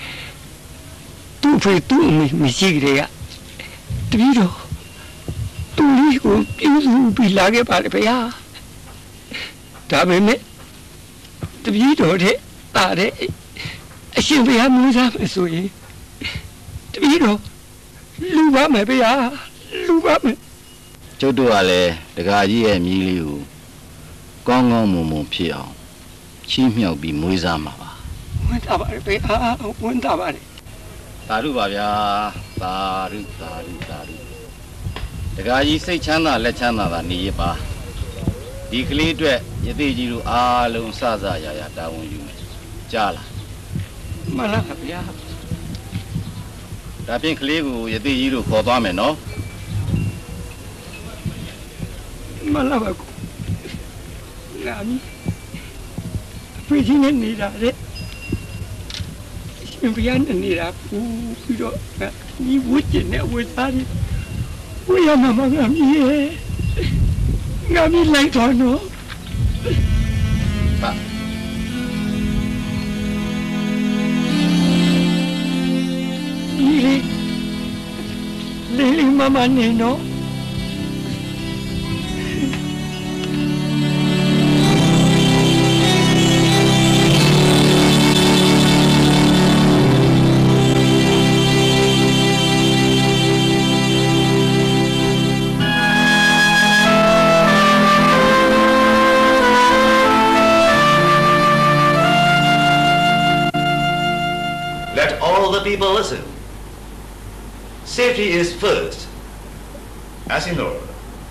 Tu pre tu misigrea. Tiro. Tu ligo, you be like a parapea. Tameme. Tiro, are. Shimbia Moizame so ye. Tiro. Lubame bea. Lubame. Chodoale, the guy and Miliu. Gongo Momo Pio. Chimio be Muizama. Went about it, went about it. Tarubaya, Taru. The guy say Chana, let Chana, Nipa. Declare to Yadi, Alum Saza, Yaya, down you. Jala. Malapia. Tapping Clego, Yadi, for Dame, no? Malabaco. Nami. President Nida. Simpian Nida. You wouldn't know without it. We are among them here. Nami like or no. Lily Mama Nino. the people listen. Safety is first. As you know,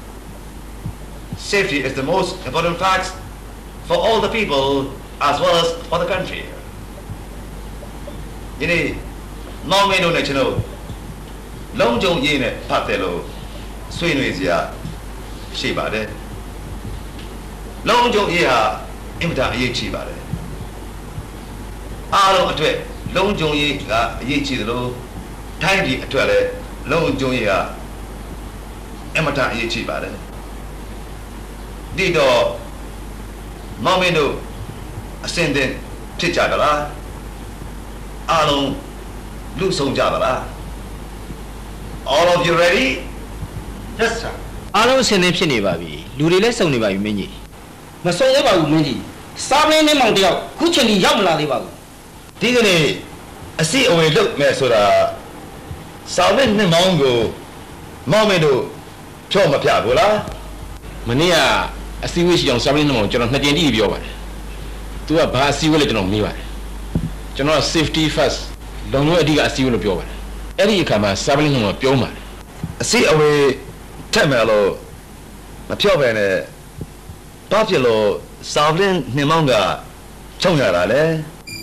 safety is the most important fact for all the people as well as for the country. You know, no man don't know. Long John Yin Patelo, Swinwizia, Shibade. Long John Yea, Imta Yichibade. I don't do it. Long John Ye, Yichilo, Tiny at 12, Long John Yea, Emata Yichibade. Dido, Momino, ascending Tichagala, Alon, Lusong Jabala. All of you ready? Yes, sir. Alo seneption ni babi. Lurile song ni babi menji. Masong ni babi menji. Sabre ni mang dia. Kucing ni jam lah ni babi. Tiga ni, asyik orang look mesura. Sabre ni mang go, mang medo, cuma piak bola. Mania asyik wish yang sabre ni mang jangan nanti ni biar bar. Tu apa asyik boleh jangan mi bar. Jangan safety first. Dongno adi asyik boleh biar bar. Eri kama sabre ni mang biar bar. Asyik orang temelo, macam apa ni? Tapi lo sabre ni mang ga, cuma lah le.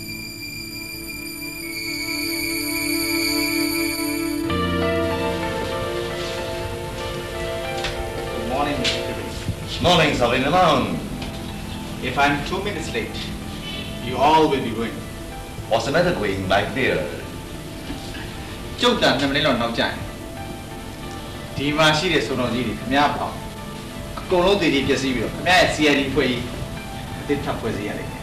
Morning, Sabrina Mom. If I'm 2 minutes late, you all will be going. What's the matter going like there? Chúc tặng năm nay là nấu chảy. Đi mà xí để số nó gì đi, mẹ bảo. Cô lô từ đi kia xí biểu, mẹ xí đi quay, tiếp thằng quay gì đấy.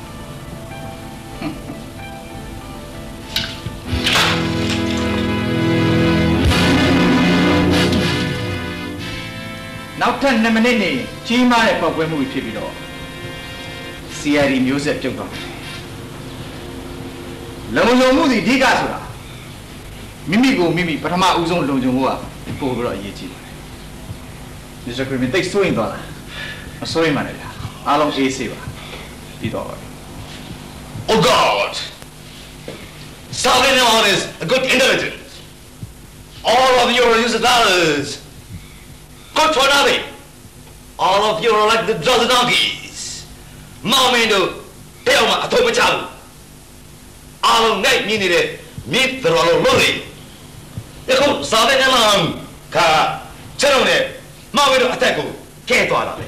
Now turn năm nay này, chỉ mà để phục vụ mùi phía bên đó. CRE music chụp đó. Lòng dòng mùi gì đi cả rồi. Mimi go mimi, bắt mà u dòng lòng dòng mua, phố bờ rồi gì. Nếu cho mình take story đó, story mà này, along AC ba, đi đó. Oh God! Sabrina Mom is a good intelligence. All of you are useless dollars. Good for nothing. All of you are like the dozen donkeys. Momento, tell me, I told my child. All night, you need it. Meet the roll lolly. You go, Sabe Elam, Ka, Chelone, Momento attack. Can't do it.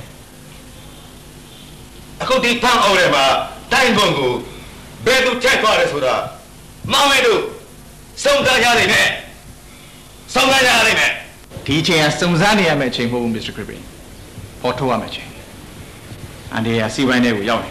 I go deep down over there, Time Bongo, Bedu check for us. Momento, some guy had him. Some guy had him. Teacher, some Zania matching home, Mr. Cribbin. For 2 matching. And they see when they were young.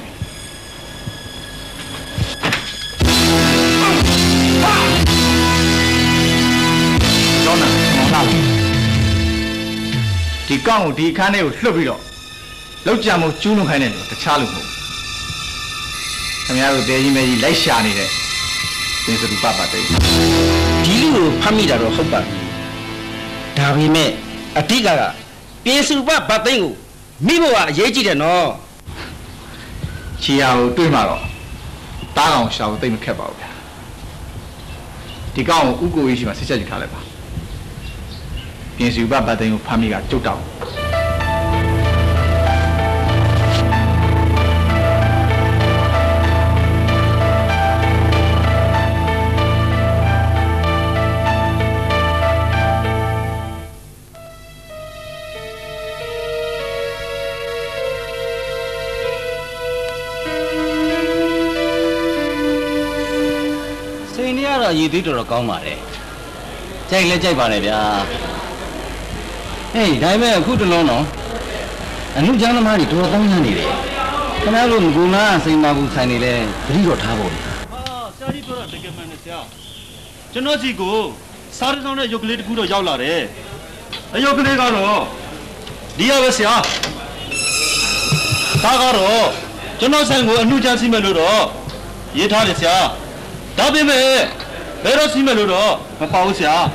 The gun, the canoe, Flubio. Look, Jamo, Juno Hanen, the Chalupo. And I will be in a shiny there. Since the Papa Day. Dilu Pamida or Hopa. Davime, a tiga, Pesuba Batengu, Miboa, Yeji no. Chiao Dumaro. Down shall they make about. The gun, Ugo is my sister Calaba. Pesuba Batengu Pamiga, Jota. You did or come at it. Take let Jabanavia. Hey, Diamond, good alone. And you gentlemen, it was only. Come out on Guna, saying Mabu Tiny, 3 or Tabo. Ah, Sadi Tora, the government is here. Genozigo, started on a yokelate good or Yalare. A yokelate, Diavasia Tagaro, Genosango, and New Jersey Meluro. Yetalia, Dabime. Pero si me lo do, me pausa.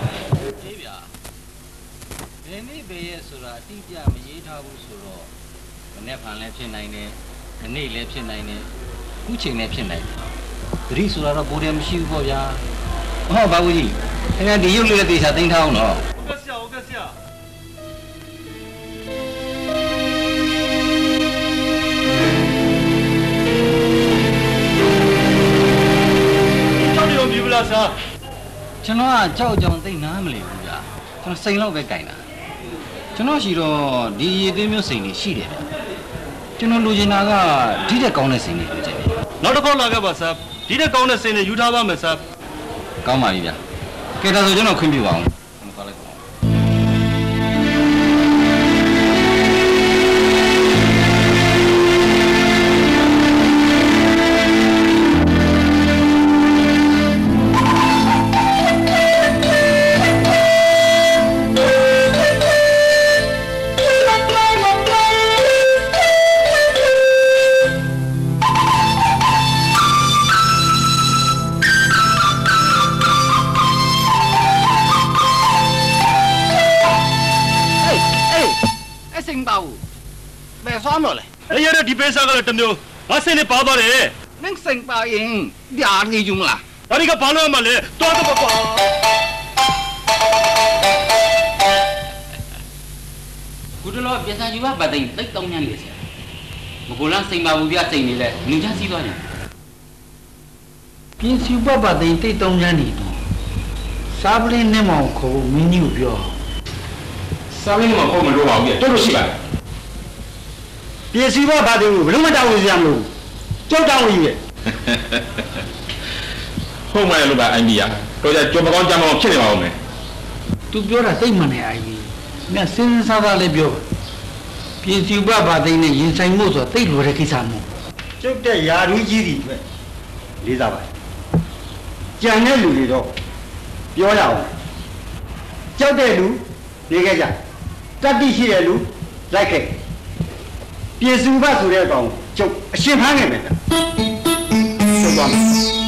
Any bay sura, Tintia, Yeta Suro, the Nepal Lepsin 9, the Nay Lepsin 9, Kuching Lepsin 9. 3 Sura Bodium Shivoya, ဟောဘာဘူးကြီးခင်ဗျာဒီရုပ်လေးတေချာသိမ်းထားအောင်နော်ဟုတ်ကဲ့ဆရာဟုတ်ကဲ့ဆရာကြောက်ရုံပြဘူးလားဆရာကျွန်တော်ကကြောက်ကြောင်သိနားမလည်ဘူးဗျာကျွန်တော်စိန်လောက်ပဲကြိုင်တာကျွန်တော်ရှိတော့ဒီရည်သွေးမျိုးစိန်တွေရှိတယ်ဗျာကျွန်တော်လူချင်တာကဒီတဲ့ကောင်းတဲ့စိန်တွေလိုချင်တယ်နောက်တစ်ခေါက်လာခဲ့ပါဆရာဒီတဲ့ကောင်းတဲ့စိန်တွေယူထားပါမယ်ဆရာကောင်းပါပြီဗျာကဲဒါဆိုကျွန်တော်ခွင့်ပြုပါအောင်သွားမလို့လေအဲ့ရတဲ့ဒီပေးစားကလည်းတစ်မျိုးငါစိတ်နဲ့ပါသွားတယ်နင်းစိတ်ပါရင်ဒါကြီးယူမလားဒါတွေကဘာလို့မှလဲတွားတော့ပါကုတလောပြဿနာယူပါသိသိတောင်းညံ့နေစရာမကူလားစိတ်ပါဘူးပြစိတ်နေလဲငင်းချစီးသွားတယ်ပြင်စီပပသိသိတောင်းညံ့နေတော့စားပလင်းနဲ့မောင်ခေါ်မင်းကြီးကိုပြောစားပလင်းမောင်ခေါ်မလို့ပါဘူးပြတော်တော်ရှိပါပြင်စီဘဘာတင်ဘူးဘယ်လိုမှတောင်းလို့ရမလို့ကြောက်တောင်းလို့ရဲ့ဟုတ်မှန်လို့ပါအိုင်ဒီယာတော့ကြကြောမကောင်းကြမကောင်းဖြစ်နေပါဦးမယ်သူပြောတာသိမှန်တယ်အိုင်ဒီမြတ်စင်းစားသားလည်းပြောပြင်စီဘဘာတင်နဲ့ရင်ဆိုင်မှုဆိုသိလိုတဲ့ကိစ္စမဟုတ်ကျုပ်တဲ့ယာရူးကြီးတွေပဲလေးစားပါကြံတဲ့လူတွေတော့ပြောရအောင်ကြောက်တဲ့လူနေခဲ့ကြတတိရှိတဲ့လူလိုက်ခဲ့ပြင်စုဘဆိုတဲ့ကောင်ကျုပ်အရှင်ဖမ်းနေမယ်ဗျကျုပ်သွားမယ်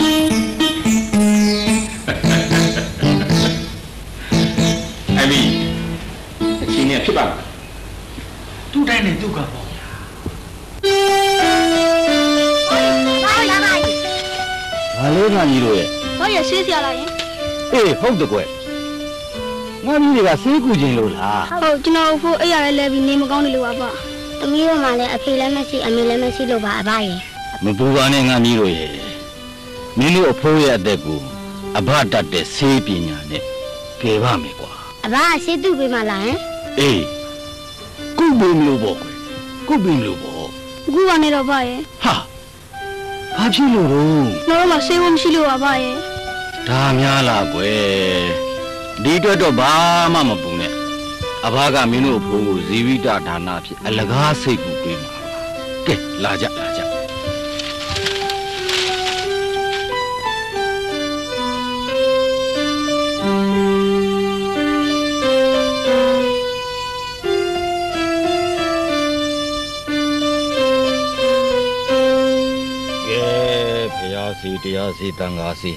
အဲ့ဒီအချင်းနဲ့ဖြစ်ပါလားသူ့တိုင်းနဲ့သူ့ကပေါ့ဘာလာပါ့ဘာလို့ငါကြီးတို့ရဲ့ဘာရဆေးစရာလာရင်အေးဟုတ်တယ်ကွယ်ငါကြီးတွေကဆေးကူခြင်းလို့လားဟုတ်ကျွန်တော်ဖို့အဲ့ရလဲပြီးနေမကောင်းနေလို့ပါပေါ့သမီးတို့မှလည်းအဖေလည်းမရှိအမေလည်းမရှိလို့ပါအဘရဲ့မပူပါနဲ့ငါမျိုးတို့ရဲ့မင်းတို့အဖိုးရဲ့အသက်ကိုအဘတတ်တဲ့ဆေးပညာနဲ့ကယ်ပါမယ်ကွာအဘကဆေးတုပေးမှလားဟင်အေးကုပင်းလို့ပေါ့ကွယ်ကုပင်းလို့ပေါ့ခုကနေတော့ပါရဲ့ဟာဘာဖြစ်လို့တော့မှဆေးဝမရှိလို့ပါပါရဲ့ဒါများလားကွယ်ဒီအတွက်တော့ဘာမှမပူနဲ့အဘကမင်းတို့အဖိုးကိုဇီဝိတဒါနဖြစ်အလကားစိတ်ကူပေးမှာကဲလာကြလာကြစီတရားစီတန်ခါစီ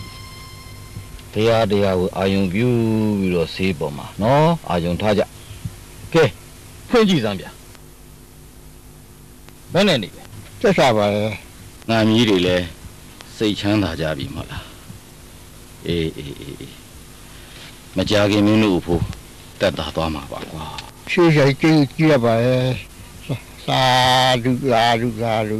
တရားကိုအာယုံပြုပြီးတော့ဆေးပေါ်မှာနော်အာယုံထားကြကဲဖွင့်ကြည့်စမ်းဗျာဘယ်နဲ့နေလဲသက်သာပါရဲ့ငါမီးတွေလည်းစိတ်ချမ်းသာကြပြီမဟုတ်လားအေးမကြခင်မင်းတို့ဖို့တက်တာသွားမှာပါကွာရှေ့ရိုက်ကြည့်ရပါရဲ့သာဓုသာဓုသာဓု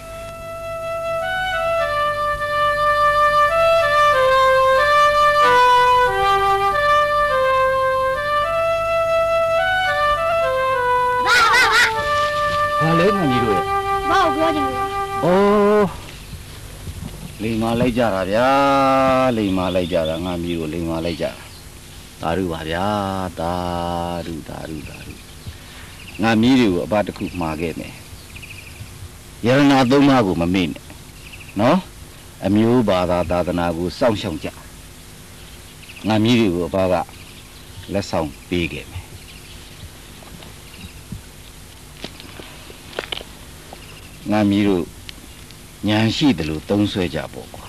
လိမ်မာလိုက်ကြတာဗျာလိမ်မာလိုက်ကြတာငါမျိုးကိုလိမ်မာလိုက်ကြတာသာဓုပါဗျာသာဓုငါမီးတွေကိုအဘတစ်ခုမှားခဲ့မယ်ယရနာသုံးပါးကိုမမေ့နဲ့နော်အမျိုးဘာသာသာသနာကိုစောင့်ရှောက်ကြငါမီးတွေကိုအဘကလက်ဆောင်ပေးခဲ့မယ်ငါမီးတို့ဉာဏ်ရှိတယ်လို့သုံးဆွဲကြပေါ့ကွာ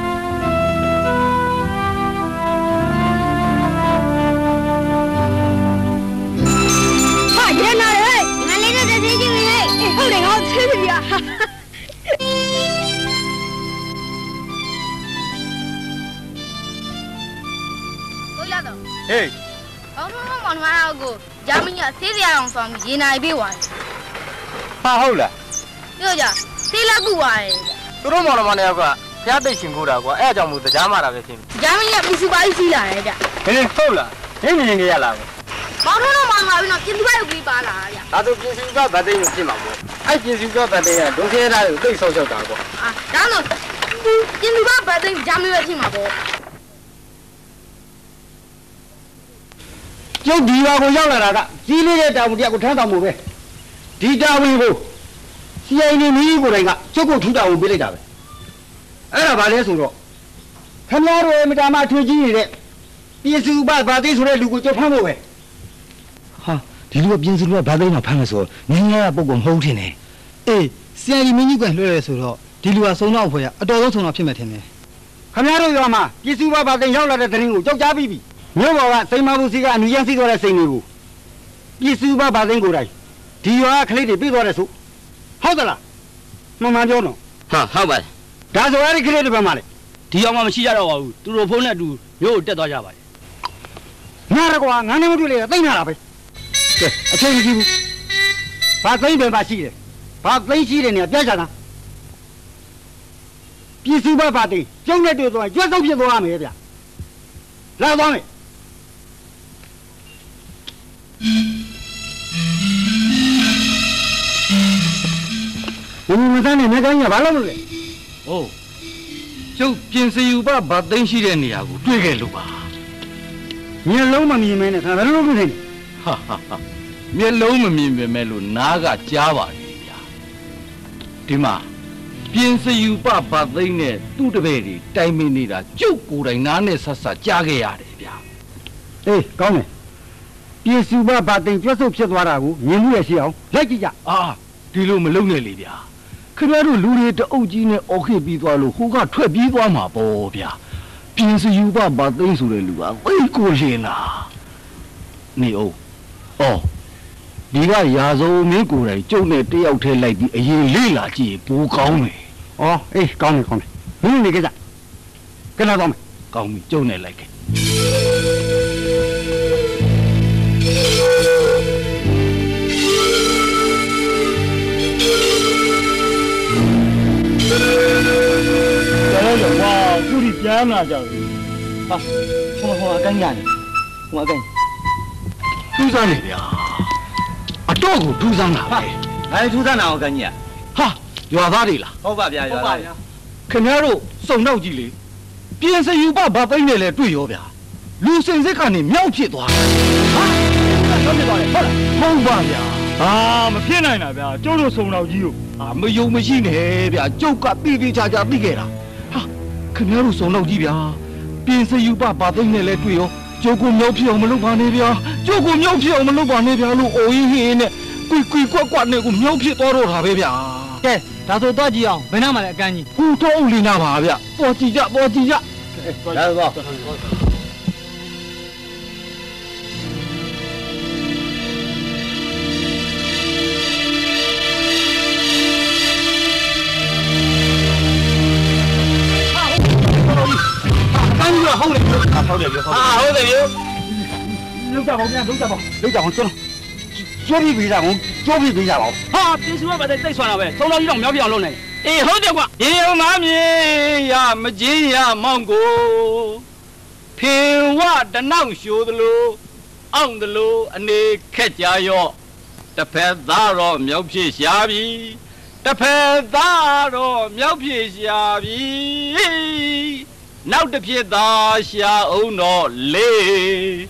ဘာ Hey. Oh, no, I'll go. Jammy, see the arm from Gina, I be one. How old? Yoja, see la guai. Tu don't want to maneuver. Yabish good. Adam with the Jamara with him. Jammy, is you by Sila. Hey, Sola. Any in the yellow. Oh, no, I'm not in the way. I don't think you got that day with him. I think you got that day. Don't say that. They social cargo. Ah, Dano. In the back, I think Jammy with him about. ကျုပ်ဒီရွာကိုရောက်လာတာကကြီးလေးတဲ့တာဝန်တရားကိုထမ်းဆောင်မှုပဲဒီတာဝန်ကို CID မင်းကိုယ်တိုင်ကကျုပ်ကိုထူတာဝန်ပေးလိုက်တာပဲအဲ့ဒါဘာလဲဆိုတော့ခင်ဗျားတို့အမတားမထွေကြီးနေတဲ့ပြည်စုဘဗာသိဆိုတဲ့လူကိုကျုပ်ဖမ်းဖို့ပဲဟာဒီလူကပြည်စုဘဗာသိတော့ဖမ်းမယ်ဆိုတော့ငင်းငယ်ကပုံကမဟုတ်ထင်တယ်အေး CID မင်းကြီးကလွှဲရဲဆိုတော့ဒီလူကစုံတော့ဖွဲ့ရအတော်ဆုံးစုံတော့ဖြစ်မယ်ထင်တယ်ခင်ဗျားတို့ရွာမှာပြည်စုဘဗာသိရောက်လာတဲ့သတင်းကိုကြောက်ကြားပြီးပြီမြို့ပေါ်ကစိန်မဘူးစီကအနူရန်စီသွားတဲ့စိန်တွေကိုပြည်စုဘဗာသိကိုယ်တိုင်ဒီရွာကကလေးတွေပြေးသွားတယ်ဆိုဟုတ်သလားမှန်မှန်ပြောတော့ဟာဟုတ်ပါဒါဆိုအဲ့ဒီကလေးတွေပဲမလဲဒီအောင်မှမရှိကြတော့ပါဘူးသူတို့ဖုန်းနဲ့အတူမြို့ကိုတက်သွားကြပါလေငါရကွာငါနဲ့မတွေ့လေသိနေတာပဲကဲအချိန်ကြီးဘူးဘာသိပဲပါရှိတယ်ဘာသိရှိတယ်နေပြချတာပြည်စုဘဗာသိကျုံနဲ့တွေ့သွားကျွတ်ဆုံးဖြစ်သွားရမယ်ဗျလာသွားမယ်ဘုံမသားနဲ့ငါကညာဘာလို့မလဲ။ဟုတ်ကျုပ်ပြင်စီယူပဗတ်သိမ်းရှိတဲ့နေရာကိုတွေ့ခဲ့လို့ပါ။မျက်လုံးမမြင်မဲနဲ့ခါဘယ်လိုလုပ်နေလဲ။ဟာမျက်လုံးမမြင်ပေမဲ့လို့နားကကြားပါလေဗျာ။ဒီမှာပြင်စီယူပဗတ်သိမ်းနဲ့သူ့တပည့်တွေတိုင်မင်းနေတာကျုပ်ကိုယ်တိုင်နားနဲ့ဆက်ဆက်ကြားခဲ့ရတယ်ဗျာ။အေးကောင်းတယ်။ပြင်စီယူပဗတ်သိမ်းကျွတ်ဆုပ်ဖြစ်သွားတာကိုမြင်မှုရရှိအောင်လိုက်ကြည့်ကြ။အာဒီလိုမလုပ်နဲ့လေဗျာ။ခင်ဗျားတို့လူတွေတအုပ်ကြီးနဲ့အော်ခေပြီးသွားလို့ဟိုကထွက်ပြေးသွားမှာပေါ့ဗျာပြင်စယူပဗတ်သိမ်းဆိုတဲ့လူကသိကိုရှင်တာနေအောင်အော်ဒီကရာဇုံမင်းကိုယ်တိုင်ကျုပ်နဲ့တယောက်တည်းလိုက်ပြီးအရင်လေးလာကြည့်ပိုကောင်းတယ်အော်အေးကောင်းတယ်မင်းနေကြကနာတော့မယ်ကောင်းပြီကျုပ်နဲ့လိုက်ခဲ့哇，处理bien了，叫啊，我干啥呢？我干，出山里边啊，照顾出山哪位？ 哎，出山哪我跟你？ 哈，有啥的了？ 好吧，别有吧。 肯定路送到几里，边是有爸爸背来来对摇边，路线是看你苗皮多啊，苗皮多嘞，好了，好吧边啊，没骗人那边，就是送到几哟，啊，没有没心的边，就个比比恰恰比给了。ခင်ဗျားတို့ဆောင်တော့ကြီးဗျာပြင်စယူပဗတ်သိမ်းနဲ့လဲတွေ့ရောကျုပ်ကိုမြောက်ဖြစ်အောင်မလုပ်ပါနဲ့ဗျာကျုပ်ကိုမြောက်ဖြစ်အောင်မလုပ်ပါနဲ့ဗျာလို့အိုးဟင်းနဲ့ကွီကွက်နဲ့ကိုမြောက်ဖြစ်သွားတော့တာပဲဗျာကဲဒါဆိုတော့ကြည့်အောင်ဘယ်နှမှာလဲအကန်းကြီးဟူတော့အုပ်လင်းနာပါဗျပေါ်ကြည့်ကြလာတော့ဟုတ်တယ်ဟုတ်တယ်လောက်ကြပါဦးကျွန်တော်ကျိုးပြီးပေးကြပါဦးဟာပြည်စုကပါတဲ့တိတ်ဆွမ်းတာပဲသုံးတော်ကြီးတော့မြောက်ပြအောင်လုပ်နေအေးဟုတ်တယ်ကွာရေမမြေရမကြီးရမောင်ကိုဖင်ဝတနောက်ရှိုးသလိုအောင်သလိုအနေခက်ကြရောတစ်ဖက်သားတော့မြောက်ဖြစ်ရှာပြီတစ်ဖက်သားတော့မြောက်ဖြစ်ရှာပြီနောက်တစ်ဖြစ်သားရှာအောင်တော့လေး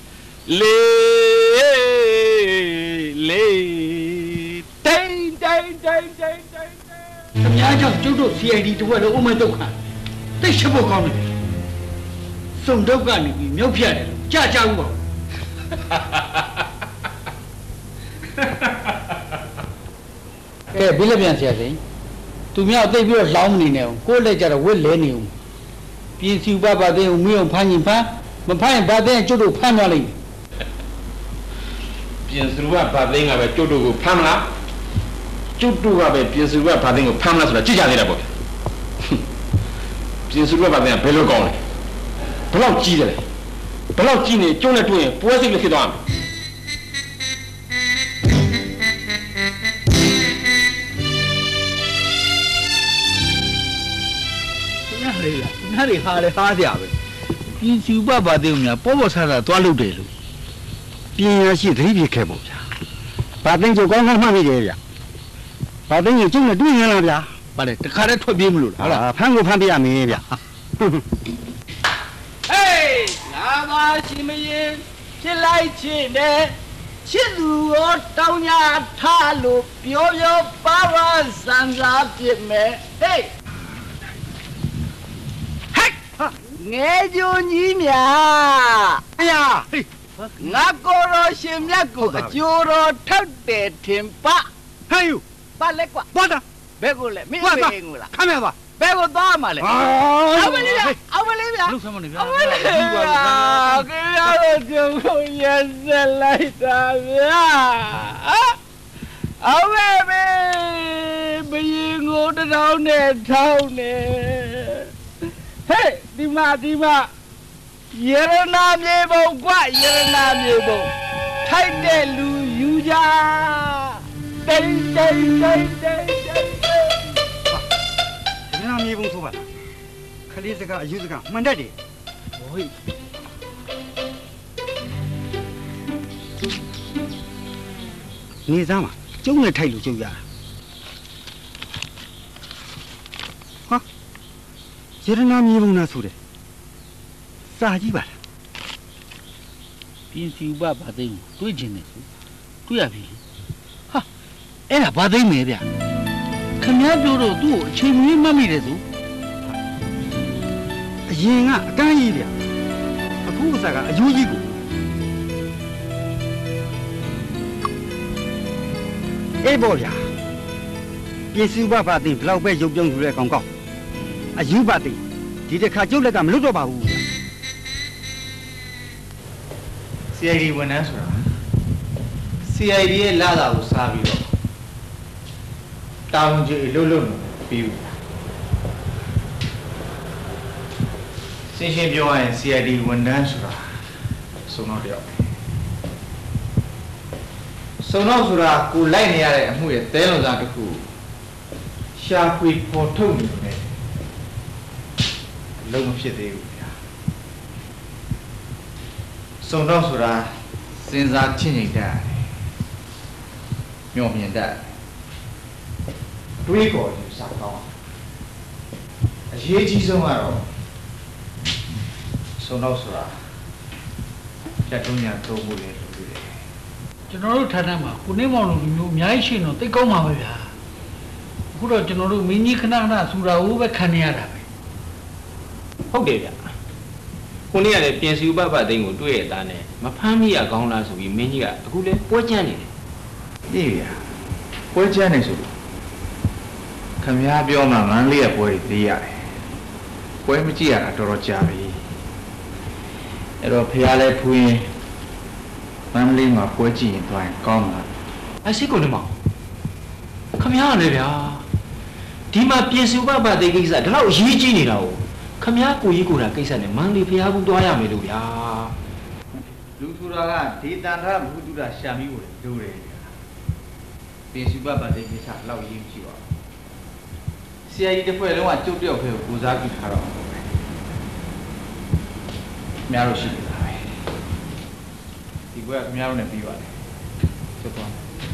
တိန်ခင်ဗျားကြောင့်ကျုပ်တို့ CID တဝက်လုံးအုံးမဲ့ဒုက္ခသိချဖို့ကောင်းတယ်စုံဒုက္ခနေပြီးမြောက်ဖြတ်တယ်ကြာဦးပါဘီလက်ပြန်ဆရာစိန်သူများသိပြီးတော့လောင်းနေနေအောင်ကိုယ်လက်ကြတော့ဝက်လဲနေအောင်ပြည်စီဘဗတ်သိအောင်မင်းအောင်ဖမ်းရင်ဖမ်းမဖမ်းရင်ဗတ်သိကျုပ်တို့ဖမ်းသွားလိမ့်မယ်ပြင်စီဘဗတ်သိကပဲကျုပ်တို့ကိုဖမ်းမလားကျုပ်တို့ကပဲပြင်စုကဘာသိန်းကိုဖမ်းမလားဆိုတာကြည့်ကြသေးတာပေါ့ပြင်စုကဘာသိန်းကဘယ်လိုကောင်းလဲဘယ်လောက်ကြီးတယ်လဲဘယ်လောက်ကြီးနေကျုံးနဲ့တွေ့ရင်ပွဲစိတ်လည်းဖြစ်သွားမှာငါတွေဟာလေဟားကြပဲပြင်စုဘာသိန်းကများပေါ်ဆာသွားလုပ်တယ်လို့ပြင်ရရှိသတိပြခဲ့ပေါ့ဗျာဘာသိန်းကျုပ်ကောင်းမှတ်မိတယ်ဗျာဘာသိန်းကျုပ်နဲ့တွေ့ရင်လားဗျာဗါလေတခါတည်းထွက်ပြေးမလို့လားဟုတ်လားဖမ်းကိုဖမ်းပြရမယ်ဗျာဟေးငါသာရှင်မရင်ဖြစ်လိုက်ခြင်းနဲ့ချစ်သူရောတောင်းညာထားလို့ပြောပါပါစံစားပြစ်မယ်ဟေးငယ်ကျုံကြီးများအရာငါကိုရောရှင်မြတ်ကိုအကျိုးတော်ထောက်တယ်ထင်ပါဟဲ့ယူပါလက်ကွာသွားတာဘဲကိုလဲမင်းဘေးကိုလားခမ်းရပါဘဲကိုသွားမှာလဲအောင်မလေးဗျအောင်မလေးဗျလူဆမ်းမနေဗျအောင်မလေးဗျကေရတော့ကျုံကိုရက်ဆက်လိုက်တာဗျာအောင်မေဘရင်ကိုတောင်းနဲ့ထောင်းနဲ့ဟဲ့ဒီမှာရရနာမြေပုံကွာရရနာမြေပုံထိုက်တဲ့လူယူကြတိတ်ရရနာမြေပုံဆိုပါလားခလေးစကားအယူစကားမှန်တတ်တယ်ဟိုနေသားမှာကျုံနဲ့ထိုက်လို့ကျုပ်ရဟာရရနာမြေပုံနာဆိုတယ်စာကြည့်ပါလားပြင်စီဘာသိန်းတွေ့ချင်တယ်ဆိုတွေ့ရပြီဟာအဲ့ဒါဘာသိန်းမယ်ဗျခင်ဗျားပြောတော့သူ့ကိုအချိန်မီမှတ်မိတယ်ဆိုအရင်ကအတန်းကြီးဗျအခုကစားကအယိုးကြီးကိုအေးပေါ့ဗျာပြင်စီဘာသိန်းဘလောက်ပဲရုပ်ပြုံးယူတဲ့ကောင်ကောက်အယူပါသိန်းဒီတစ်ခါကျုပ်လက်ကမလွတ်တော့ပါဘူး CID ဝန်ထမ်းဆိုတာ CID ရဲ့လာတာကိုစားပြီးတော့တာဝန်ကြီးအလုပ်လုပ်နေပြီးဘူးရှင်းရှင်းပြောရရင် CID ဝန်ထမ်းဆိုတာစုံတော့တယောက်စုံတော့ဆိုတာကိုလိုက်နေရတဲ့အမှုရဲ့တဲလွန်စားတစ်ခုရှာဖွေပေါ်ထုတ်နေတယ်လုံးမဖြစ်သေးဘူးဗျာစုံတော့ဆိုတာစဉ်းစားချင်းချိန်တတ်မျောမြင်တတ်တွေးပေါ်ယူစားကောင်းအရေးကြီးဆုံးကတော့စုံတော့ဆိုတာကြက်တုံးညာသုံးဖို့လေလို့ပြောတယ်ကျွန်တော်တို့ဌာနမှာကိုနေမောင်လူမျိုးအများကြီးရှိနေတော့သိကောင်းပါပဲဗျာအခုတော့ကျွန်တော်တို့မင်းကြီးခဏဆူတာကိုပဲခံနေရတာပဲဟုတ်တယ်ဗျခုနေ့ကလည်းပြင်စီဥပပသိန်းကိုတွေ့ရတာနဲ့မဖမ်းမိရကောင်းလားဆိုပြီးမင်းကြီးကအခုလဲပွဲချမ်းနေတယ်အေးဗျာပွဲချမ်းနေဆိုလို့ခမည်းပြောမှငန်းလေးရဲ့ပွဲတွေသိရတယ်ပွဲမကြည့်ရတာတော်တော်ကြာပြီအဲ့တော့ဖះလဲဖူးရင်မန်းလေးမှာပွဲကြည့်ရင်သွားရင်ကောင်းမှာအရှိကိုနေမောင်ခမည်းကလည်းဗျာဒီမှာပြင်စီဥပပသိန်းကိစ္စဒီလောက်အရေးကြီးနေတာကိုခမည်းကိုကြီးကိုတာကိစ္စနဲ့မန္တလေးဖျားဘူးသွားရမယ်လို့ဗျာလူဆိုတာကဒေတန်ထဘုဒ္ဓတာရှာမိကိုလိုတယ်ဗျာပြင်စုပပတိကိစ္စလောက်ရေးကြည့်ပါဆရာကြီးတစ်ဖွဲ့လုံးကကျုပ်တယောက်ပဲကိုစားပြုထားတော့များလို့ရှိနေတာပဲဒီကွက်များလို့နဲ့ပြီးပါတယ်ကျုပ်သွား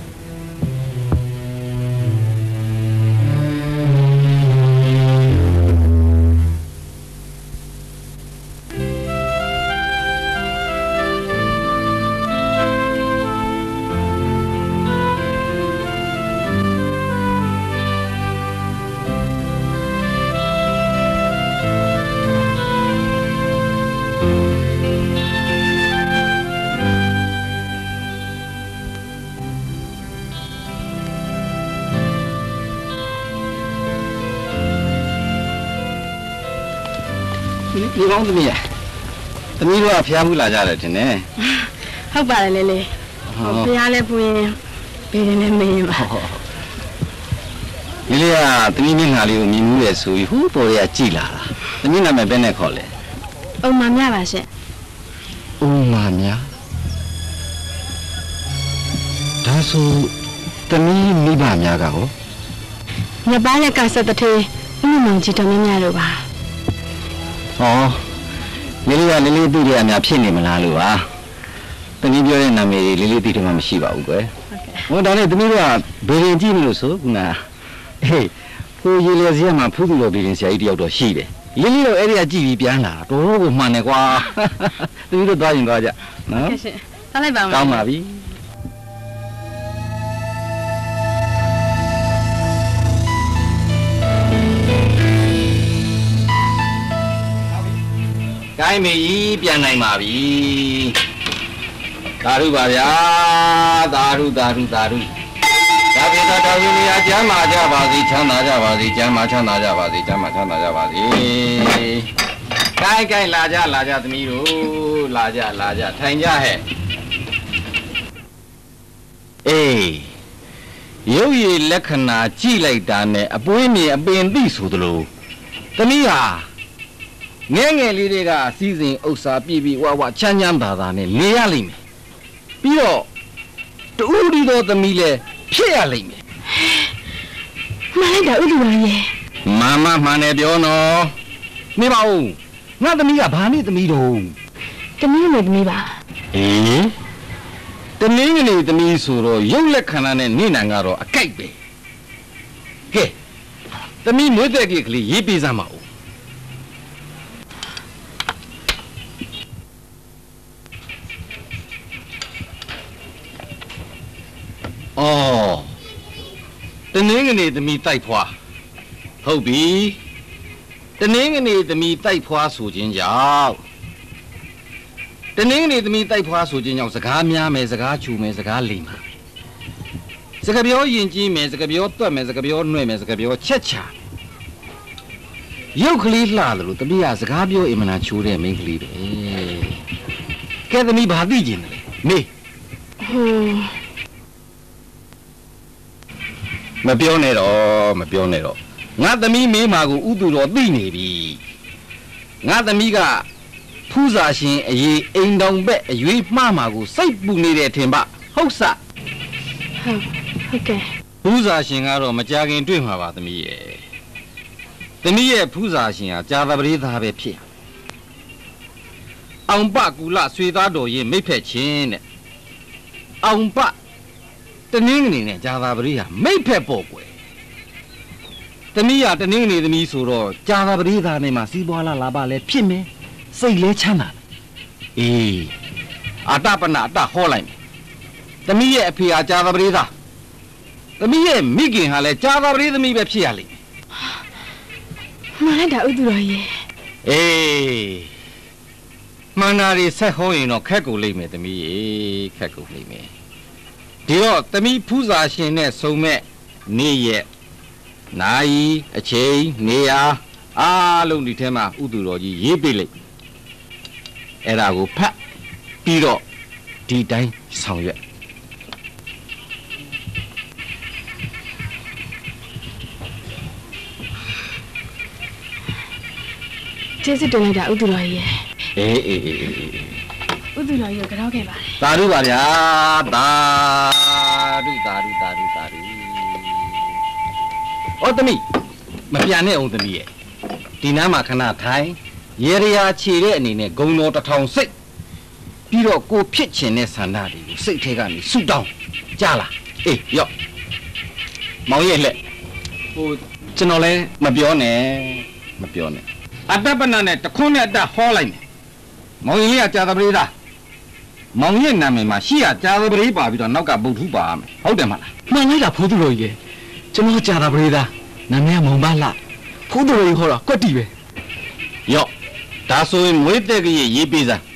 ဒီကောင်းသမီးရသမီးတို့ကဖျားမှုလာကြတယ်ထင်တယ်ဟုတ်ပါတယ်လေလေဖျားလဲပူရင်ဘေးနဲ့မင်းပါ你呀，对面哪里有米木的属于湖泊的鸡啦？对面那边边那靠嘞？ 哦，妈咪吧是。 哦，妈咪。他说，对面米爸咪个哦。 你把那个啥的推，你们记得米咪了吧？ 哦，你对的咪骗你们哪路啊？对面表演那边你对的嘛没洗吧？我当年对面话别人记没有说那。嘿，我原来是嘛，普通的别人写一条多细的，你都爱点记里边啦，多不慢的瓜，对不对？答应大家，啊？ 是，再来吧。 搞嘛比。该没一边来嘛比，大路吧呀，大路。大别的大路你呀，加马加把子，强打加把子，加马强打加把子，加马强打加把子。该拉家的米路，拉家，听家嘿。哎，由于那看那积累的呢，不会面变低数的喽。怎么呀？年里这个西人欧沙比哇，强大呢，厉害里面，比如都里头的米嘞。骗呀里面， 妈来打乌鲁耶。 妈那边喏，你把我，那的米啊，把你的米喽。 的米没的米吧？ 诶，的米的米说了，有来看那呢，你那个罗改呗。嘿，的米没得给里一笔上毛。哦，的那个呢的米带破，后边的那个呢的米带破数斤腰，的那个呢的米带破数斤腰是干面没是干球没是干里嘛，这个表演技没这个表短没这个表软没这个表恰，有可里拉的路的米也是干表也没拿球的没可里的，该的米把地进的没。没表那咯，俺的米没嘛个乌都罗对呢比，俺的米个菩萨心也应当白，因为妈妈个谁不你的听吧，好啥？ 好，OK。 菩萨心啊，罗么家跟对嘛吧的米耶，的米耶菩萨心啊，家的不离他别骗，俺爸古拉随大多也没骗钱的，俺爸。的那个呢，家大不离呀，没拍包过。的米呀，的那个的米说了，家大不离他呢嘛，西巴拉喇叭来骗me，谁来抢啊？咦，阿大不拿大好来me，的米也骗啊家大不离他，的米也没给下来，家大不离的米被骗下来。 妈来打乌杜罗耶。 哎，妈那里才好人咯，开过里面的米，开过里面。第二，咱们菩萨心呢，收买你也，拿一钱你呀，龙的天嘛，乌杜罗伊也别来，哎那个拍，比如地单上月， 这是对来打乌杜罗耶。 哎。 乌杜罗耶，个老给吧。 大路吧呀，大路。哦，对米，没变呢，哦对米，第那嘛看那台，夜里呀起来你呢，公路的汤水，比如过撇钱呢，山那里水太干你速当，加了，哎哟，毛爷嘞，我真的嘞，没标呢，阿达不那呢，这空呢的好来呢，毛爷呀加的不离的。毛爷那边嘛，西亚加的不离吧，比较那个不土吧，好点嘛啦。 妈来打普通罗伊，怎么加的不离的？那边蒙巴啦，普通罗伊好了，快点呗。 哟，大所以没得个也别着。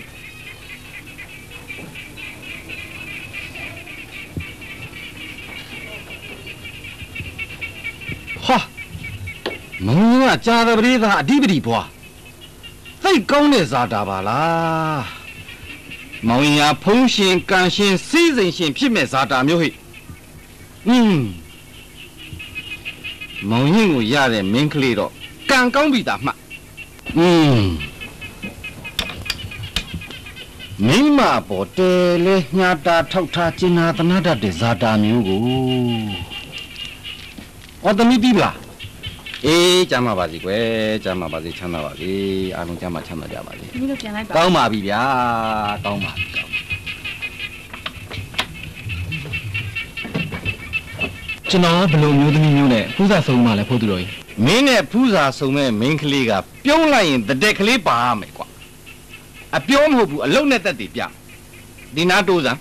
哈，毛爷加的不离的，离不离不？再高的啥大吧啦？毛爷啊，碰线、干线、水人线，偏没啥大苗黑。 မောင်ရင်ကိုရတဲ့မင်းကလေးတော့ကံကောင်းပြီသားမှမိမပေါ်တဲလေညာတာထောက်ထားကျင်နာသနာတတ်တဲ့ဇာတာမျိုးကိုသမီးပြီးလားအေးကြမ်းပါပါစီကွယ်ကြမ်းပါပါစီချမ်းသာပါစေအားလုံးကြမ်းပါချမ်းသာကြပါစေသမီးတို့ပြန်လိုက်ပါကောင်းပါပြီဗျာကောင်းပါပြီကျွန်တော်ဘယ်လိုမျိုးသမီးမျိုးနဲ့ဖူးစာဆုံးမှလဲဖို့သူတော်ကြီးမင်းနဲ့ဖူးစာဆုံးမဲ့မင်းကလေးကပြုံးလိုက်ရင်တတက်ကလေးပါရမယ်ကွာအပြောမဟုတ်ဘူးအလုံးနဲ့တက်တည်ပြဒီနာတိုးစမ်း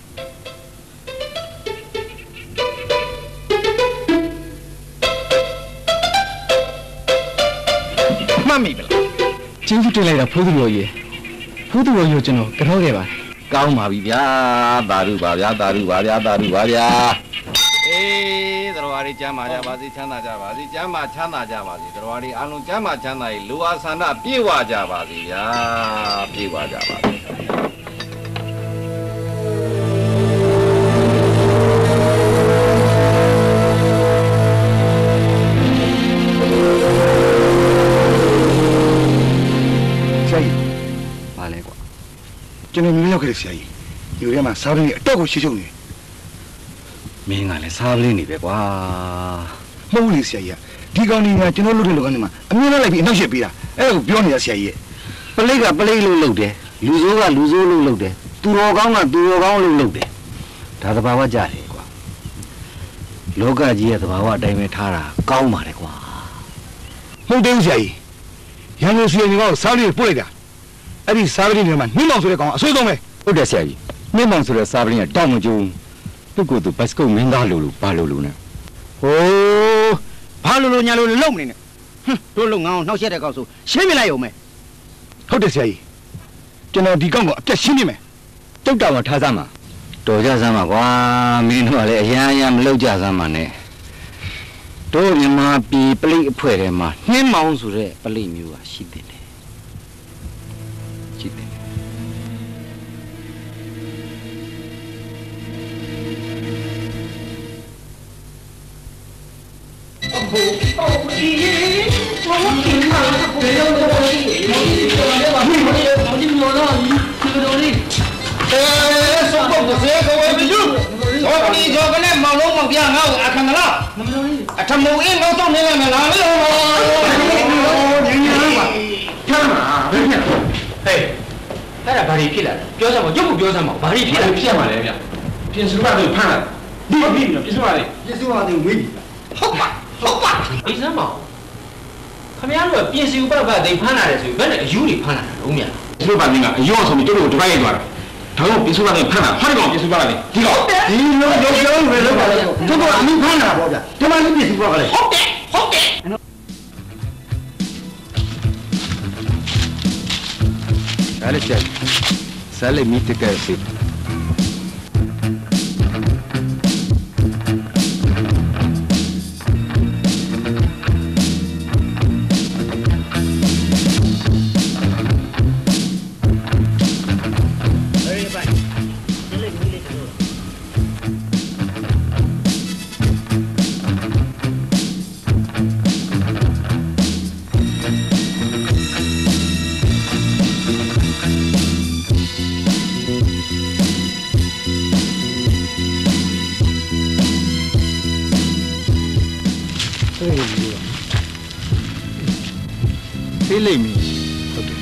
မှတ်မိပလားကျေးဇူးတင်လိုက်တာဖိုးသူတော်ကြီးဖိုးသူတော်ကြီးကိုကျွန်တော်ကြောခဲ့ပါတယ်ကောင်းပါပြီဗျာသာဓုပါဗျာသာဓုပါဗျာသာဓုပါဗျာအေးသတော်ဝါရီကျမ်းမာကြပါစေချမ်းသာကြပါစေကျမ်းမာချမ်းသာကြပါစေသတော်ဝါရီအားလုံးကျမ်းမာချမ်းသာရေးလူအားဆန္ဒပြေဝကြပါစေဗျာပြေဝကြပါစေကျွန်တော်မျိုးရောက်ခဲ့တဲ့ဆရာကြီးဒီထဲမှာစားပလင်းအတော့ကိုရှိချုပ်နေမင်းကလည်းစားပလင်းနေပဲကွာမဟုတ်လေဆရာကြီးဒီကောင်ကြီးကကျွန်တော်လုပ်တဲ့လုပ်ငန်းတွေမှာအမြင်လိုက်ပြီးအနောက်ရှက်ပေးတာအဲ့ဒါကိုပြောနေတာဆရာကြီးရဲ့ပလိတ်ကပလိတ်လို့လုပ်တယ်လူဆိုးကလူဆိုးလို့လုပ်တယ်သူတော်ကောင်းကသူတော်ကောင်းလို့လုပ်တယ်ဒါသဘာဝကြတယ်ကွာလောကကြီးရဲ့သဘာဝအတိုင်းပဲထားတာကောင်းပါတယ်ကွာဟုတ်တယ်ဆရာကြီးရန်ကုန်ဆရာကြီးကစားပလင်းပို့လိုက်တာအဲ့ဒီစားပလင်းတွေမှာနှင်းမောင်ဆိုတဲ့ကောင်အဆိုးဆုံးပဲဟုတ်တယ်ဆရာကြီးနှင်းမောင်ဆိုတဲ့စားပလင်းကတောင်းမကျုံသူ့ကိုယ်သူဘတ်စကုတ်မင်းသားလို့ဘာလို့နဲ့ဟိုးဘာလို့ညာလို့လုံမနေနဲ့တို့လုံငန်းအောင်နှောက်ရက်တဲ့ကောင်ဆိုရှင်းပြလိုက်ရုံပဲဟုတ်တယ်ဆရာကြီးကျွန်တော်ဒီကောင်ကိုအပြတ်ရှင်းပြမယ်တုတ်တောင်ကထားစမ်းမှာတော်ကြစမ်းမှာကွာမင်းတို့ကလည်းအရန်မလောက်ကြစမ်းမှာနဲ့တို့မြန်မာပြည်ပလိတ်အဖွဲ့ထဲမှာနှင်းမောင်ဆိုတဲ့ပလိတ်မျိုးကရှိတယ်ရှိတယ်ထမုံအင်းတော့နေလိုက်မလားလို့ညင်ညင်ပါချမ်းပါဘယ်ဖြစ်ဟေးအဲ့ဒါဘာတွေဖြစ်လာလဲပြောစမ်းပါရုပ်ကိုပြောစမ်းပါဘာတွေဖြစ်လာဖြစ်မှာလဲဗျပြင်စုပါလို့ဖမ်းလာဒီပြီပြင်စုပါလေပြင်စုပါလို့ဝေးဟုတ်ပါဒီစမ်းပါခင်ဗျားတို့ကပြင်စုပါတိတ်ဖမ်းလာတယ်ဆိုဘယ်နဲ့အယူတွေဖမ်းလာတာလုံးမြတ်ပြင်စုပါမင်းကအယူအောင်ဆိုပြီးတို့ကိုတပိုက်ရိုက်သွားတာဒါတော့ပြင်စုပါလည်းဖမ်းတာဟာကောင်ပြင်စုပါလည်းဒီကောင်ဒီလိုပြောပဲလုပ်ပါလေတို့ကအမှုဖမ်းတာပေါ့ဗျဒီမှာလည်းပြင်စုပါကလေးဟုတ်တယ် Allez, tiens. Ça, les mythes que c'est. လိမ့်မည်ဟုတ်တယ်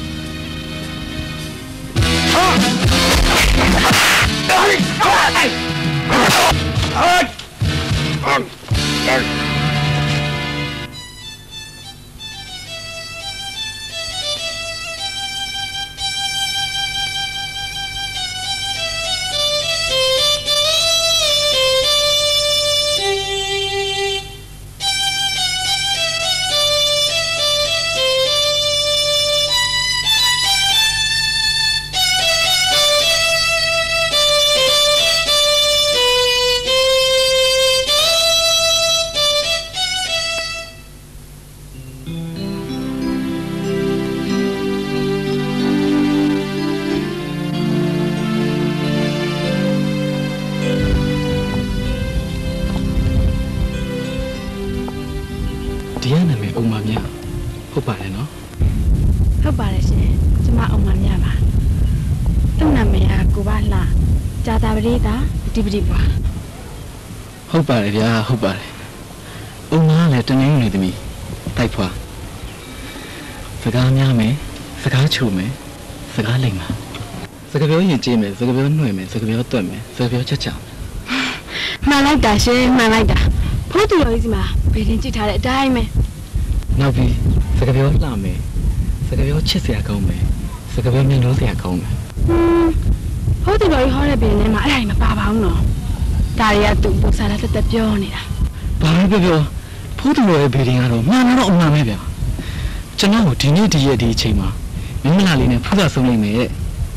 ပဲအုံမမြဟုတ်ပါတယ်နော်ဟုတ်ပါတယ်ရှင်ကျမအုံမမြပါသူ့နာမည်ကကိုပါလှဂျာတာပရိသာဒီပတိပွားဟုတ်ပါတယ်ဗျာဟုတ်ပါတယ်အုံမကလည်းတနင်္ဂနွေသမီးတိုက်ဖွာစကားများမယ်စကားချိုမယ်စကားလိမ့်မှာစကားပြောရင်ကျေးမယ်စကားပြောနှွေမယ်စကားပြောတွက်မယ်စကားပြောချက်ချမယ်မှန်လိုက်တာရှင်မှန်လိုက်တာဖိုးသူတော်ကြီးစီမှာဘယ်တင်ကြည့်ထားတဲ့အတိုင်းပဲနောက်ပြီးစကားပြောလှမယ်စကားပြောချစ်စရာကောင်းမယ်စကားပြောမျက်နှာစရာကောင်းမယ်ဖိုးသူတော်ကြီးဟောတဲ့ဘယ်ထဲမှာအဲ့ဒါကြီးမပါပါဘူးနော်ဒါတွေကသူ့ပုံစံနဲ့တက်ပြောနေတာဘာလို့ပြောဖိုးသူတော်ရဲ့ဘေးရင်ကတော့မှန်တော့အမှန်ပဲဗျာကျွန်တော်ဒီနေ့ဒီရက်ဒီအချိန်မှာမင်းမလာလေးနဲ့ဖူးစာဆုံးလိုက်မယ်တဲ့